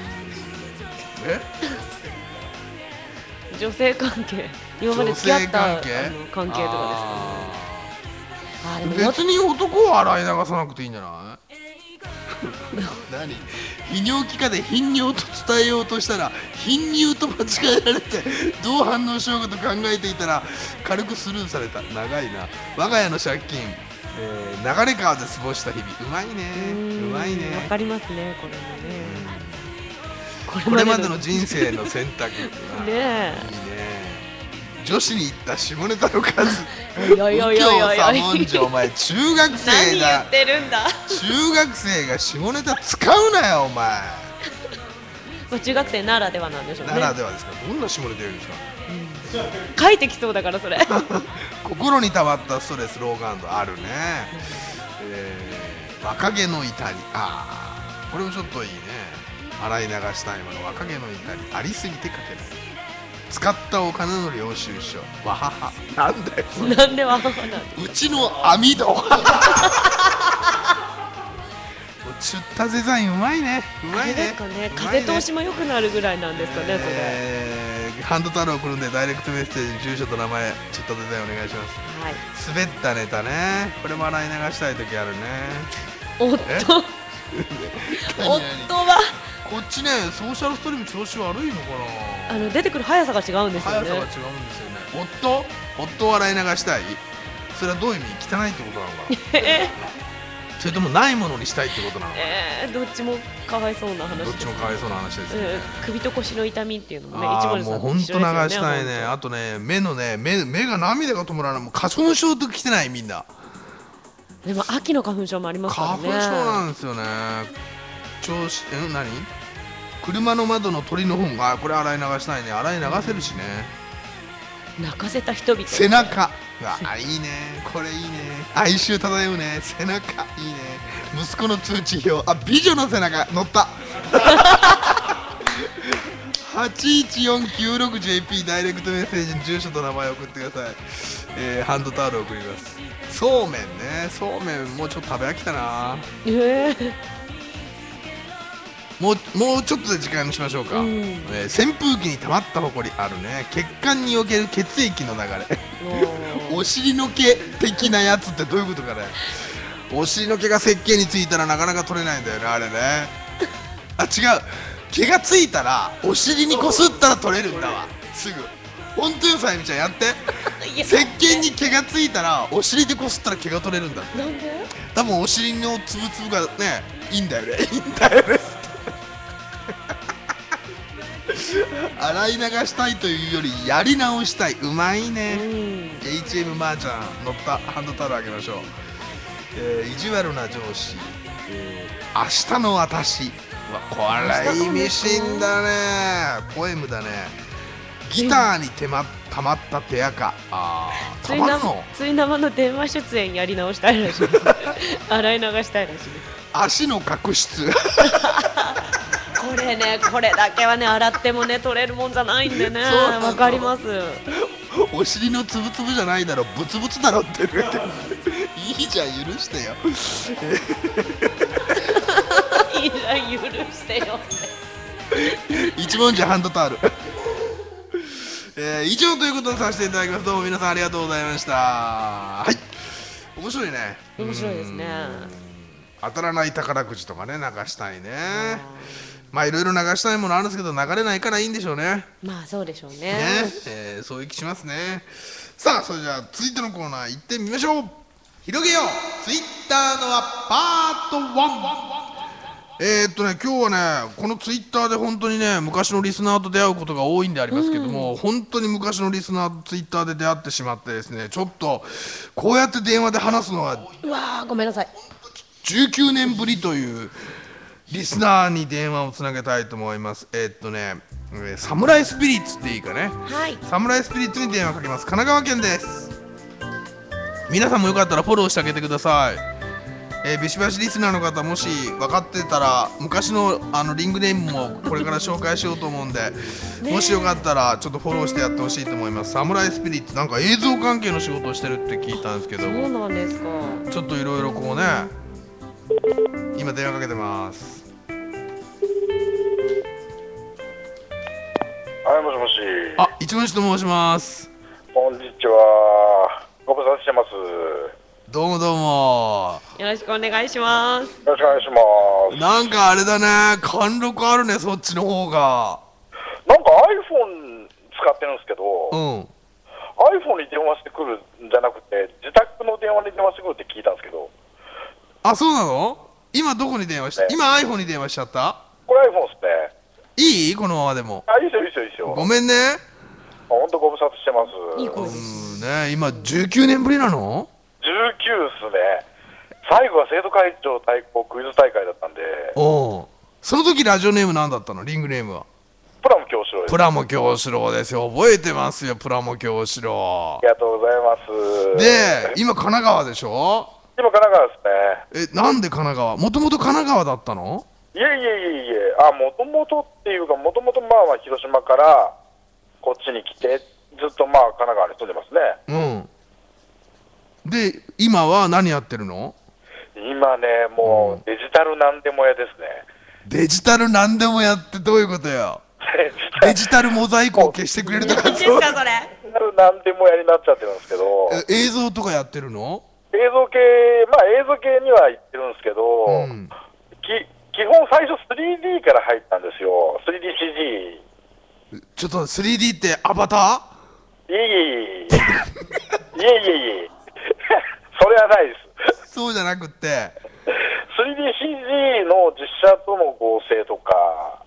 女性関係、今まで付き合った関係とかですかね。別に男は洗い流さなくていいんじゃない？何？泌尿器科で頻尿と伝えようとしたら頻尿と間違えられてどう反応しようかと考えていたら軽くスルーされた。長いな。我が家の借金、流れ川で過ごした日々。うまいね、うまいね。 わかりますね、これもね。 これまでの人生の選択ねえ、 いいね。女子に行った下ネタの数。 右京左文字、お前中学生が何言ってるんだ。 中学生が下ネタ使うなよお前。 中学生ならではなんでしょうね。 ならではですか。どんな下ネタ言うんですか。 書いてきそうだからそれ。 心に溜まったストレス、ローガンドあるね。若気の至り、これもちょっといいね。洗い流したいもの、若気の至り、ありすぎて書けない。使ったお金の領収書、わはは。なんだよそれ。 なんでわははなんだ。 うちの網戸チュッタデザインうまいね、うまいね。 ですかね、風通しも良くなるぐらいなんですかね、それ。 ハンドタオル送るんで、ダイレクトメッセージ、住所と名前、チュッタデザインお願いします。滑ったネタね、これも洗い流したい時あるね。夫はこっちね、ソーシャルストリーム調子悪いのかな。 出てくる速さが違うんですよね。 速さが違うんですよね。夫を洗い流したい。それはどういう意味？汚いってことなのかな。それともないものにしたいってことなのかな。 どっちもかわいそうな話です。 どっちもかわいそうな話ですね。 首と腰の痛みっていうのもね、 もう本当流したいね。あとね、目が涙が止まらない。もう花粉症と来てないみんな。 でも秋の花粉症もありますからね。 花粉症なんですよね。何？車の窓の鳥の糞、これ洗い流したいね。洗い流せるしね。 泣かせた人々。 背中、いいね。これいいね。哀愁漂うね。背中いいね。息子の通知表、美女の背中乗った。814996JP ダイレクトメッセージに住所と名前を送ってください。ハンドタオルを送ります。そうめんね。そうめんもうちょっと食べ飽きたな。もうちょっとで時間にしましょうか。扇風機に溜まったほこりあるね。血管における血液の流れ。お尻の毛的なやつってどういうことかね。お尻の毛が石鹸についたらなかなか取れないんだよね、あれね。違う、毛がついたらお尻にこすったら取れるんだわ、すぐ。本当よ、さゆみちゃんやって。石鹸に毛がついたらお尻でこすったら毛が取れるんだって。 なんで？ 多分お尻のつぶつぶがね、いいんだよね、いいんだよね。洗い流したいというよりやり直したい。うまいね。HM まーちゃん乗ったハンドタオルあげましょう。意地悪な上司、明日の私。これ意味深だね。ポエムだね。ギターにたまった手垢。 つい生の電話出演やり直したいらしいです洗い流したいらしいです。 足の角質これね、これだけはね洗ってもね取れるもんじゃないんでね。わかります。 お尻のつぶつぶじゃないだろ、ブツブツだろっていいじゃん、許してよいいじゃん、許してよ一文字ハンドタオル以上ということにさせていただきます。どうも皆さんありがとうございました。はい、面白いね。 面白いですね。 当たらない宝くじとかね、流したいね。まあいろいろ流したいものあるんですけど、流れないからいいんでしょうね。 まあそうでしょうね。 そういう気しますね。さあ、それじゃあ続いてのコーナー行ってみましょう。広げようツイッターの輪パート1。今日はね、このツイッターで本当にね、昔のリスナーと出会うことが多いんでありますけども、本当に昔のリスナーとツイッターで出会ってしまってですね、ちょっとこうやって電話で話すのはうわー、ごめんなさい、 19年ぶりというリスナーに電話をつなげたいと思います。サムライスピリッツっていいかね、 はい、 サムライスピリッツに電話かけます。神奈川県です。皆さんもよかったらフォローしてあげてください。ビシバシリスナーの方、もし分かってたら昔のリングネームもこれから紹介しようと思うんでもしよかったらちょっとフォローしてやってほしいと思います。サムライスピリッツ、なんか映像関係の仕事をしてるって聞いたんですけども、 そうなんですか。 ちょっといろいろこうね、今電話かけてます。 はい、もしもし。 一文字と申します。 こんにちは。ご無沙汰してます。 どうもどうも。 よろしくお願いします。 よろしくお願いします。 なんかあれだね、貫禄あるね、そっちの方が。 なんか iPhone 使ってるんですけど、iPhone に電話してくるんじゃなくて、自宅の電話に電話してくるって聞いたんですけど。 あ、そうなの？今どこに電話した？今 iPhone に電話しちゃった？ これ iPhone ですね。 いい？このままでも。 いいですよ、いいですよ、いいですよ。 ごめんね。 ほんとご無沙汰してます。 いい声です。 ね、今19年ぶりなの？ 19っすね。最後は生徒会長対抗クイズ大会だったんで。 その時ラジオネーム何だったの？リングネームは？ プラモ京志郎です。 プラモ京志郎ですよ。覚えてますよ、プラモ京志郎。 ありがとうございます。 で、今神奈川でしょ？ 今神奈川ですね。 なんで神奈川？もともと神奈川だったの？ いえいえいえいえ、もともとっていうか、もともとまあ広島からこっちに来て、ずっとまあ神奈川に住んでますね。 で、今は何やってるの？ 今ね、もうデジタルなんでも屋ですね。 デジタルなんでもやってどういうことよ？デジタルモザイクを消してくれるとか。 何ですかそれ？ デジタルなんでも屋になっちゃってるんですけど。 映像とかやってるの？ 映像系、まあ映像系には行ってるんですけど、基本最初 3D から入ったんですよ。3DCG。 ちょっと 3D ってアバター？いえいえいえ。いえいえいえ。それはないです。 そうじゃなくて 3DCG の実写との合成とか。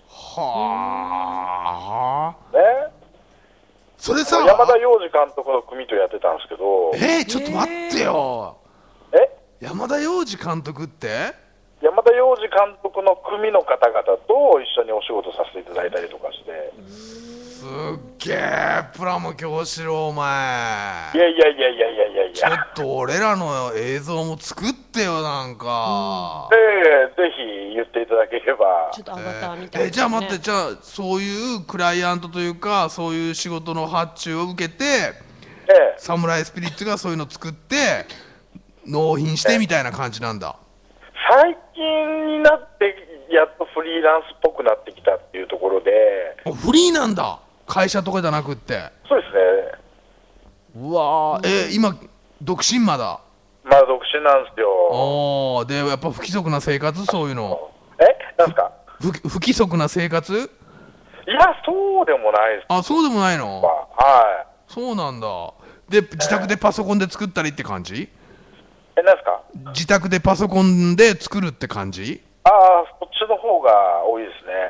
ね。 それさ、 山田洋次監督の組とやってたんですけど。 ちょっと待ってよ。山田洋次監督って？ 山田洋次監督の組の方々と一緒にお仕事させていただいたりとかして。 すっげえ、プラモ京志郎お前。 いやいやいやいやいやいやいや。 ちょっと俺らの映像も作ってよ、なんか。 ぜひ言っていただければ。 ちょっとアバターみたいな、 じゃあ待って、じゃあそういうクライアントというか、そういう仕事の発注を受けて、サムライスピリッツがそういうの作って納品してみたいな感じなんだ。 最近になってやっとフリーランスっぽくなってきたっていうところで。 フリーなんだ、会社とかじゃなくって。 そうですね。 うわー、今独身まだ？ まだ独身なんですよ。 でやっぱ不規則な生活、そういうの。 なんすか？ 不規則な生活？ いや、そうでもないです。 あ、そうでもないの？ はい。 そうなんだ。で、自宅でパソコンで作ったりって感じ？ なんすか？ 自宅でパソコンで作るって感じ？ そっちの方が多いですね。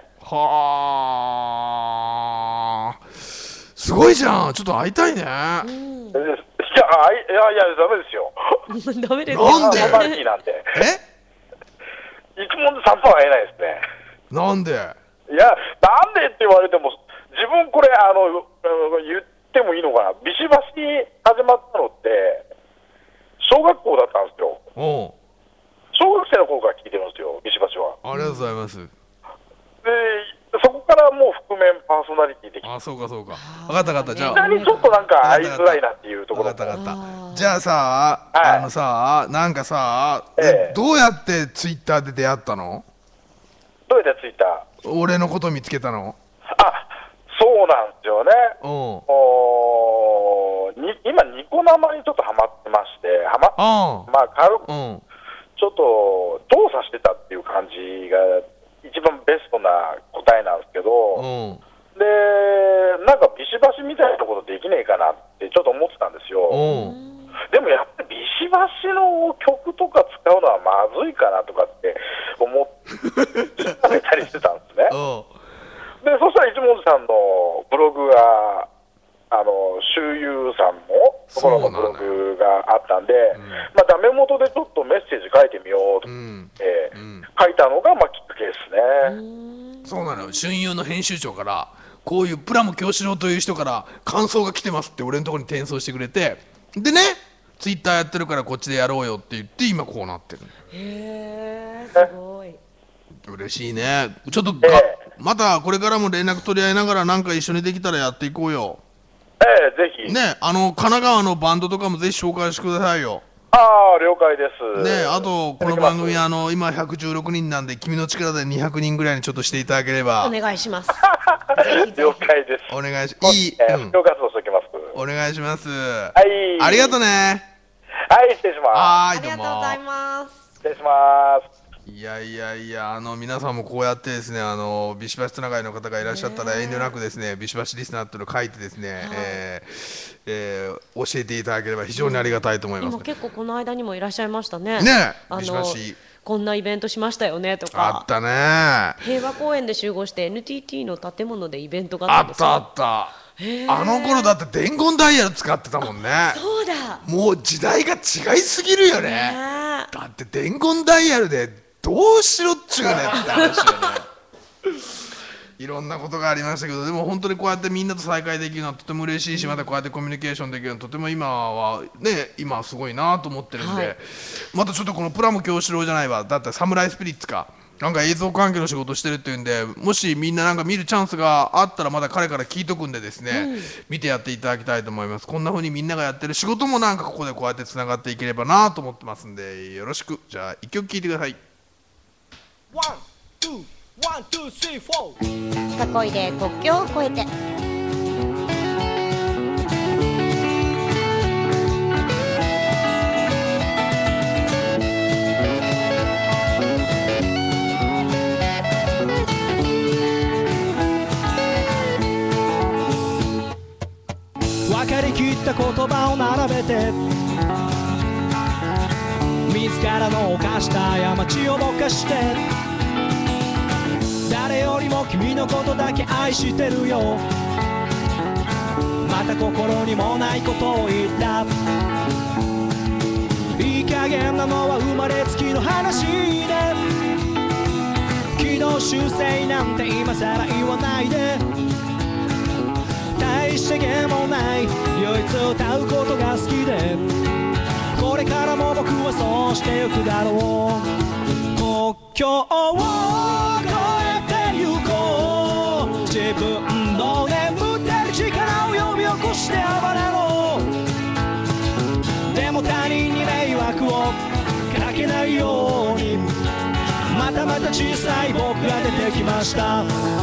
はあ、すごいじゃん。ちょっと会いたいね。いや、 ダメですよ。 ダメですよ。 なんで？ パーティーなんで。いつもで3分は会えないですね。 なんで？ いや、なんでって言われても、自分これ言ってもいいのかな。 パーソナリティできる。 あ、そうかそうか。分かった分かった。じゃあ下にちょっとなんか会いづらいなっていうところ。 分かった分かった。じゃあさ、なんかさ、どうやってツイッターで出会ったの？ どうやってツイッター？俺のこと見つけたの？ あ、そうなんですよね。今ニコ生にちょっとハマってまして、まあ軽くちょっと動作してたっていう感じが一番ベストな答えなんですけど、でなんかビシバシみたいなことできねえかなってちょっと思ってたんですよ。でもやっぱりビシバシの曲とか使うのはまずいかなとかって思って調べたりしてたんですね。でそしたら一文字さんのブログが周遊さんのところのブログがあったんで、まあダメ元でちょっとメッセージ書いてみようと思って書いたのがまあきっかけですね。 そうなのよ。春遊の編集長からこういうプラム京志郎という人から感想が来てますって俺のところに転送してくれて、でね、ツイッターやってるからこっちでやろうよって言って今こうなってる。 へー、すごい嬉しいね。ちょっとまたこれからも連絡取り合いながらなんか一緒にできたらやっていこうよ。 ぜひね、神奈川のバンドとかもぜひ紹介してくださいよ。 ああ、了解です。 ね、あとこの番組今116人なんで君の力で200人ぐらいにちょっとしていただければ。 お願いします。 了解です。 お願いします。いい布教活動しておきます。 お願いします。 はい。 ありがとね。 はい、失礼します。 ありがとうございます。 失礼します。 いやいやいや、皆さんもこうやってですね、ビシバシつながりの方がいらっしゃったら遠慮なくですね、ビシバシリスナーっていうのを書いてですね、教えていただければ非常にありがたいと思います。 今結構この間にもいらっしゃいましたね。 ビシバシこんなイベントしましたよねとか。 あったね。 平和公園で集合して NTT の建物でイベントがあったんですよ。 あったあった。あの頃だって伝言ダイヤル使ってたもんね。 そうだ。 もう時代が違いすぎるよね。だって伝言ダイヤルでどうしろっちゅうねって話よね。いろんなことがありましたけど、でも本当にこうやってみんなと再会できるのはとても嬉しいし、またこうやってコミュニケーションできるのはとても今はね、今すごいなと思ってるんで、またちょっとこのプラム京志郎じゃないわ、だってサムライスピリッツかなんか映像関係の仕事してるっていうんで、もしみんななんか見るチャンスがあったらまだ彼から聞いとくんでですね、見てやっていただきたいと思います。こんな風にみんながやってる仕事もなんかここでこうやってつながっていければなと思ってますんで、よろしく。じゃあ一曲聴いてください。 タコイで国境を越えて。 分かりきった言葉を並べて、自らの犯した過ちをぼかして、誰よりも君のことだけ愛してるよ。また心にもないことを言った。いい加減なのは生まれつきの話で、軌道修正なんて今さら言わないで。大して芸もない唯一歌うことが好きで、これからも僕はそうしてゆくだろう。国境を越えてゆこう。自分の眠ってる力を呼び起こして暴れろ。でも他人に迷惑をかけないように、またまた小さい僕が出てきました。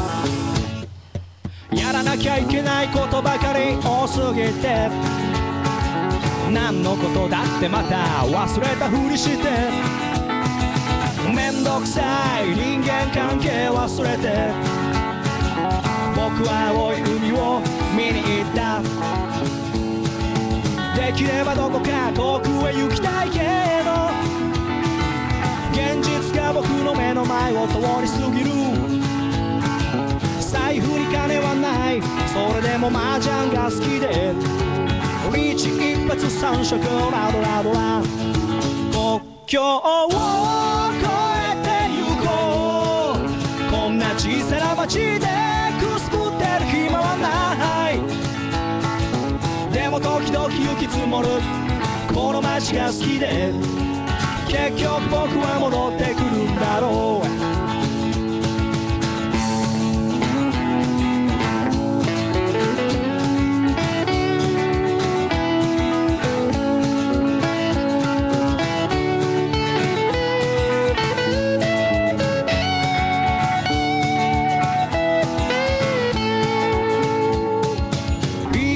やらなきゃいけないことばかり多すぎて、何のことだってまた忘れたふりして、めんどくさい人間関係忘れて、僕は青い海を見に行った。できればどこか遠くへ行きたいけど、現実が僕の目の前を通り過ぎる。財布に金はない、それでも麻雀が好きで、リーチ一発三色ラドラドラ。国境を越えてゆこう。こんな小さな町でくすぶってる暇はない。でも時々雪積もるこの街が好きで、結局僕は戻ってくるんだろう。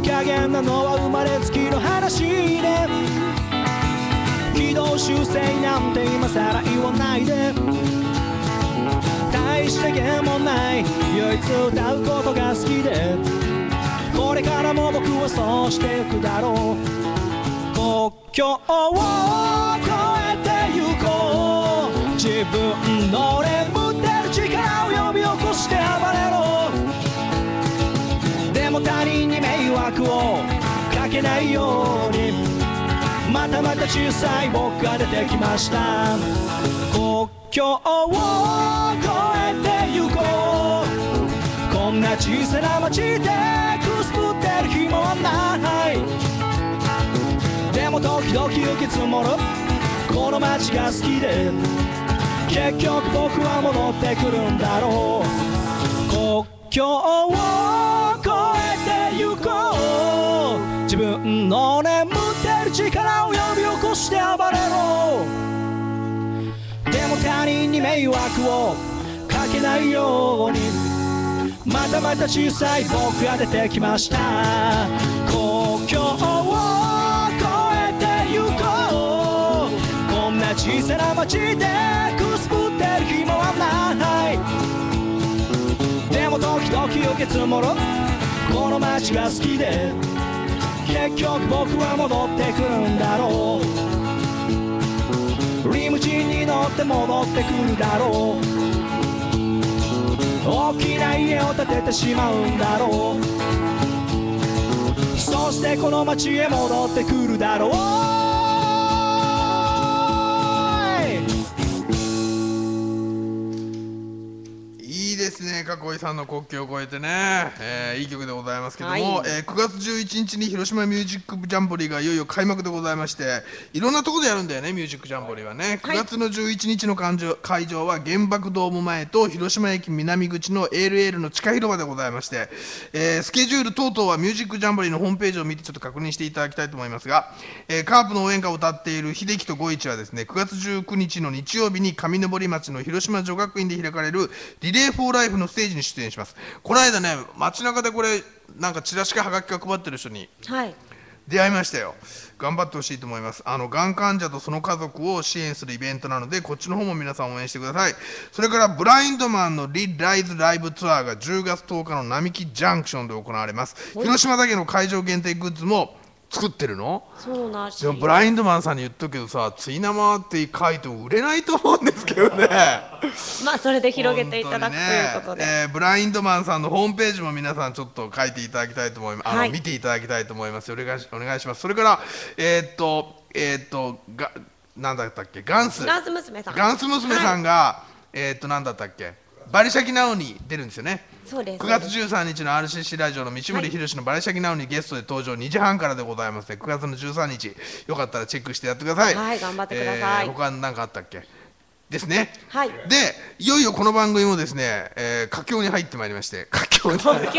加減なのは生まれつきの話で、軌道修正なんて今さら言わないで、大して芸もない唯一歌うことが好きで、これからも僕はそうしていくだろう。国境を越えてゆこう、自分の眠ってる力を呼び起こして暴れろ。でも他人に迷惑をかけないように、またまた小さい僕が出てきました。国境を越えてゆこう、こんな小さな町でくすぶってる暇はない。でも時々雪積もるこの街が好きで、結局僕は戻ってくるんだろう。国境を越えてゆこう、自分の眠ってる力を呼び起こして暴れろ。でも他人に迷惑をかけないように、またまた小さい僕が出てきました。国境を越えてゆこう、こんな小さな町でくすぶってる暇はない。でも時々雪積もるこの街が好きで、結局僕は戻ってくるんだろう。リムジンに乗って戻ってくるだろう。大きな家を建ててしまうんだろう。そしてこの街へ戻ってくるだろう。 いいですね、かこいさんの国境を越えてね、いい曲でございますけども、9月11日に広島ミュージックジャンボリーがいよいよ開幕でございまして、いろんなところでやるんだよね、ミュージックジャンボリーはね。9月の11日の会場は原爆ドーム前と広島駅南口の ALL の地下広場でございまして、スケジュール等々はミュージックジャンボリーのホームページを見てちょっと確認していただきたいと思いますが、カープの応援歌を歌っている秀樹と五一はですね、9月19日の日曜日に上登町の広島女学院で開かれるリレーフォーライフのステージに出演します。この間ね、街中でこれなんかチラシかはがきか配ってる人に出会いましたよ。頑張ってほしいと思います。がん患者とその家族を支援するイベントなので、こっちの方も皆さん応援してください。それからブラインドマンのリライズライブツアーが10月10日の並木ジャンクションで行われます。広島だけの会場限定グッズも作ってるの？ そうなし。 でもブラインドマンさんに言っとくけどさ、ツイナマって書いても売れないと思うんですけどね。 まあそれで広げていただくということで、 ブラインドマンさんのホームページも皆さんちょっと書いていただきたいと思います。見ていただきたいと思います。お願いします。それからなんだったっけ、ガンス娘さんがなんだったっけ、バリシャキナウに出るんですよね。 そうです。 9月13日の RCC ラジオの西森博のバリシャキナウにゲストで登場、2時半からでございますね。9月の13日、よかったらチェックしてやってください。 はい、頑張ってください。 他何かあったっけですね。 はい。 で、いよいよこの番組もですね、佳境に入ってまいりまして、佳境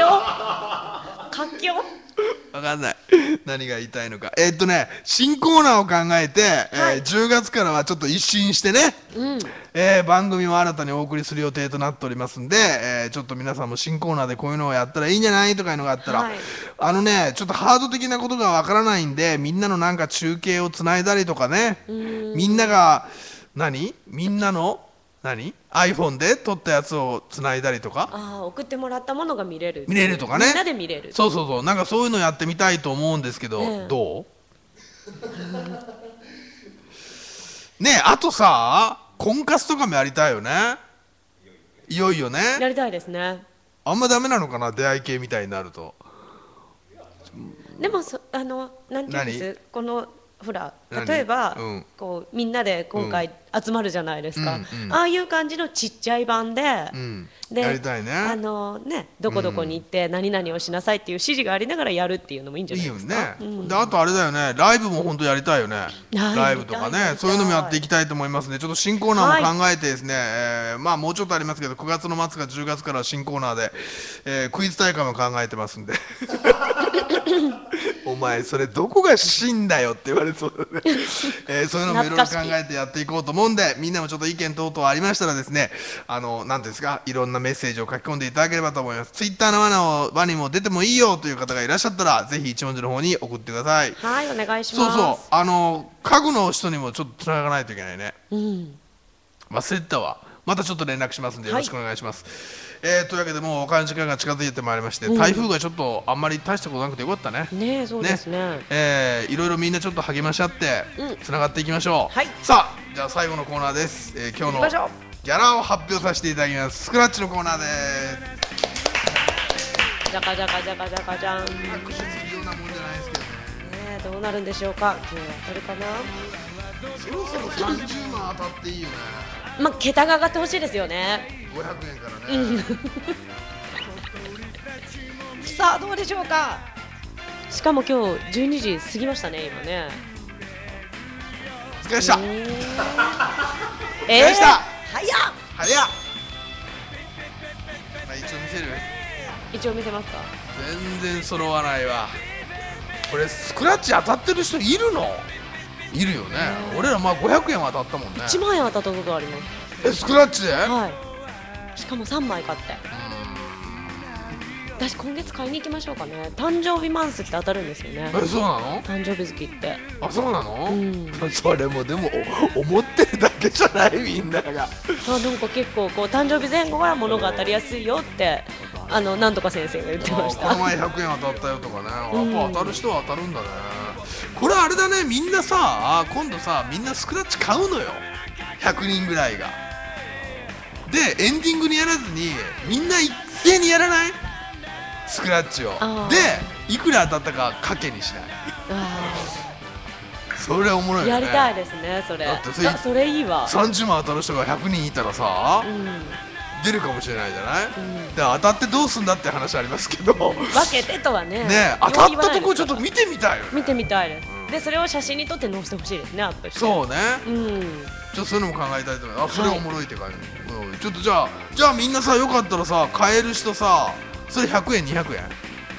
わかんない何が言いたいのか。新コーナーを考えて、10月からはちょっと一新してね、番組を新たにお送りする予定となっておりますんで、ちょっと皆さんも新コーナーでこういうのをやったらいいんじゃないとかいうのがあったら、ちょっとハード的なことがわからないんで、みんなのなんか中継をつないだりとかね、みんながiPhone で撮ったやつをつないだりとか、 送ってもらったものが見れるとかね、 みんなで見れる。 そうなんかそういうのやってみたいと思うんですけど、どうね。あとさ、婚活とかもやりたいよね。いよいよね。 やりたいですね。 あんまダメなのかな、出会い系みたいになると。 でもなんていうんです、このほら例えば、こうみんなで今回集まるじゃないですか、ああいう感じのちっちゃい版で、やりたいね。 どこどこに行って何々をしなさいっていう指示がありながらやるっていうのもいいんじゃないですか。 いいよね。で、あとあれだよね、ライブも本当やりたいよね。ライブとかね、そういうのもやっていきたいと思いますね。ちょっと新コーナーも考えてですね、まあもうちょっとありますけど、9月の末か10月から新コーナーで、クイズ大会も考えてますんでお前それどこが真だよって言われそうだねそういうのもいろいろ考えてやっていこうと思うんで、みんなもちょっと意見等々ありましたらですね、なんですか、いろんなメッセージを書き込んでいただければと思います。ツイッターの輪にも出てもいいよという方がいらっしゃったら、ぜひ一文字の方に送ってください。 はい、お願いします。 そうそう、家具の人にもちょっとつながないといけないね。忘れてたわ。またちょっと連絡しますんでよろしくお願いします。というわけでもうお別れの時間が近づいてまいりまして、台風がちょっとあんまり大したことなくてよかったね。 ね、そうですね。 いろいろみんなちょっと励まし合ってつながっていきましょう。 はい。 さあ、じゃあ最後のコーナーです。今日のギャラを発表させていただきます。スクラッチのコーナーです。 じゃかじゃかじゃかじゃかじゃん。 拍手するようなもんじゃないですけどね。 どうなるんでしょうか。今日当たるかな。 そろそろ30万当たっていいよね。 まあ桁が上がってほしいですよね。 500円からね。 さあどうでしょうか。しかも今日12時過ぎましたね今ね。 お疲れした。お疲れした。 早っ。 早っ。まあ一応見せる。 一応見せますか。 全然揃わないわ。これスクラッチ当たってる人いるの？いるよね。俺らまあ500円は当たったもんね。 1万円当たったことあります。 スクラッチで？ はい。しかも3枚買って。私今月買いに行きましょうかね。誕生日マンスって当たるんですよね。 そうなの？ 誕生日好きって。 あ、そうなの？それもでも思ってるだけじゃないみんなが。 なんか結構こう誕生日前後は物が当たりやすいよってなんとか先生が言ってました。 この前100円当たったよとかね。やっぱ当たる人は当たるんだね。これあれだね、みんなさ、今度さ、みんなスクラッチ買うのよ。100人ぐらいが。で、エンディングにやらずにみんな一斉にやらない？スクラッチをで、いくら当たったか賭けにしない。それおもろいよね。 やりたいですね、それ。だってそれいいわ。 30万当たる人が100人いたらさ、出るかもしれないじゃない。で当たってどうすんだって話ありますけど、分けてとはね。 当たったとこちょっと見てみたいよね。 見てみたいです。でそれを写真に撮って載せてほしいですね、アップして。 そうね。ちょっとそういうのも考えたいと思います。それおもろいって感じ。ちょっとじゃあみんなさ、よかったらさ、買える人さ、それ100円200円。200円ですかね。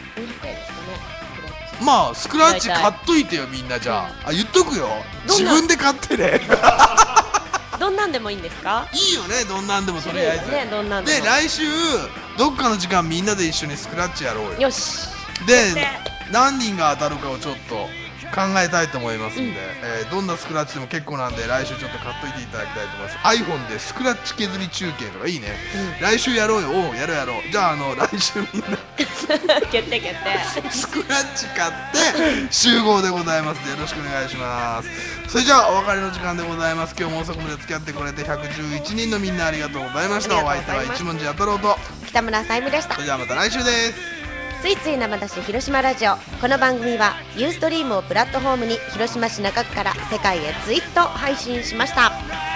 まあスクラッチ買っといてよみんな。じゃあ言っとくよ、自分で買ってね。 どんなんでもいいんですか？ いいよね、どんなんでも。とりあえずね、どんなんでも。 で来週どっかの時間みんなで一緒にスクラッチやろうよ。 よし。 で何人が当たるかをちょっと考えたいと思いますんで、どんなスクラッチでも結構なんで、来週ちょっと買っといていただきたいと思います。 iPhone でスクラッチ削り中継とかいいね。来週やろうよ。やろう。じゃあ来週みんな決定スクラッチ買って集合でございますので、よろしくお願いします。それじゃあお別れの時間でございます。今日も遅くまで付き合ってくれて111人のみんなありがとうございました。お相手は一文字や太郎と北村さゆみでした。 それじゃあまた来週です。 ついつい生出し広島ラジオ。この番組はユーストリームをプラットフォームに広島市中区から世界へツイート配信しました。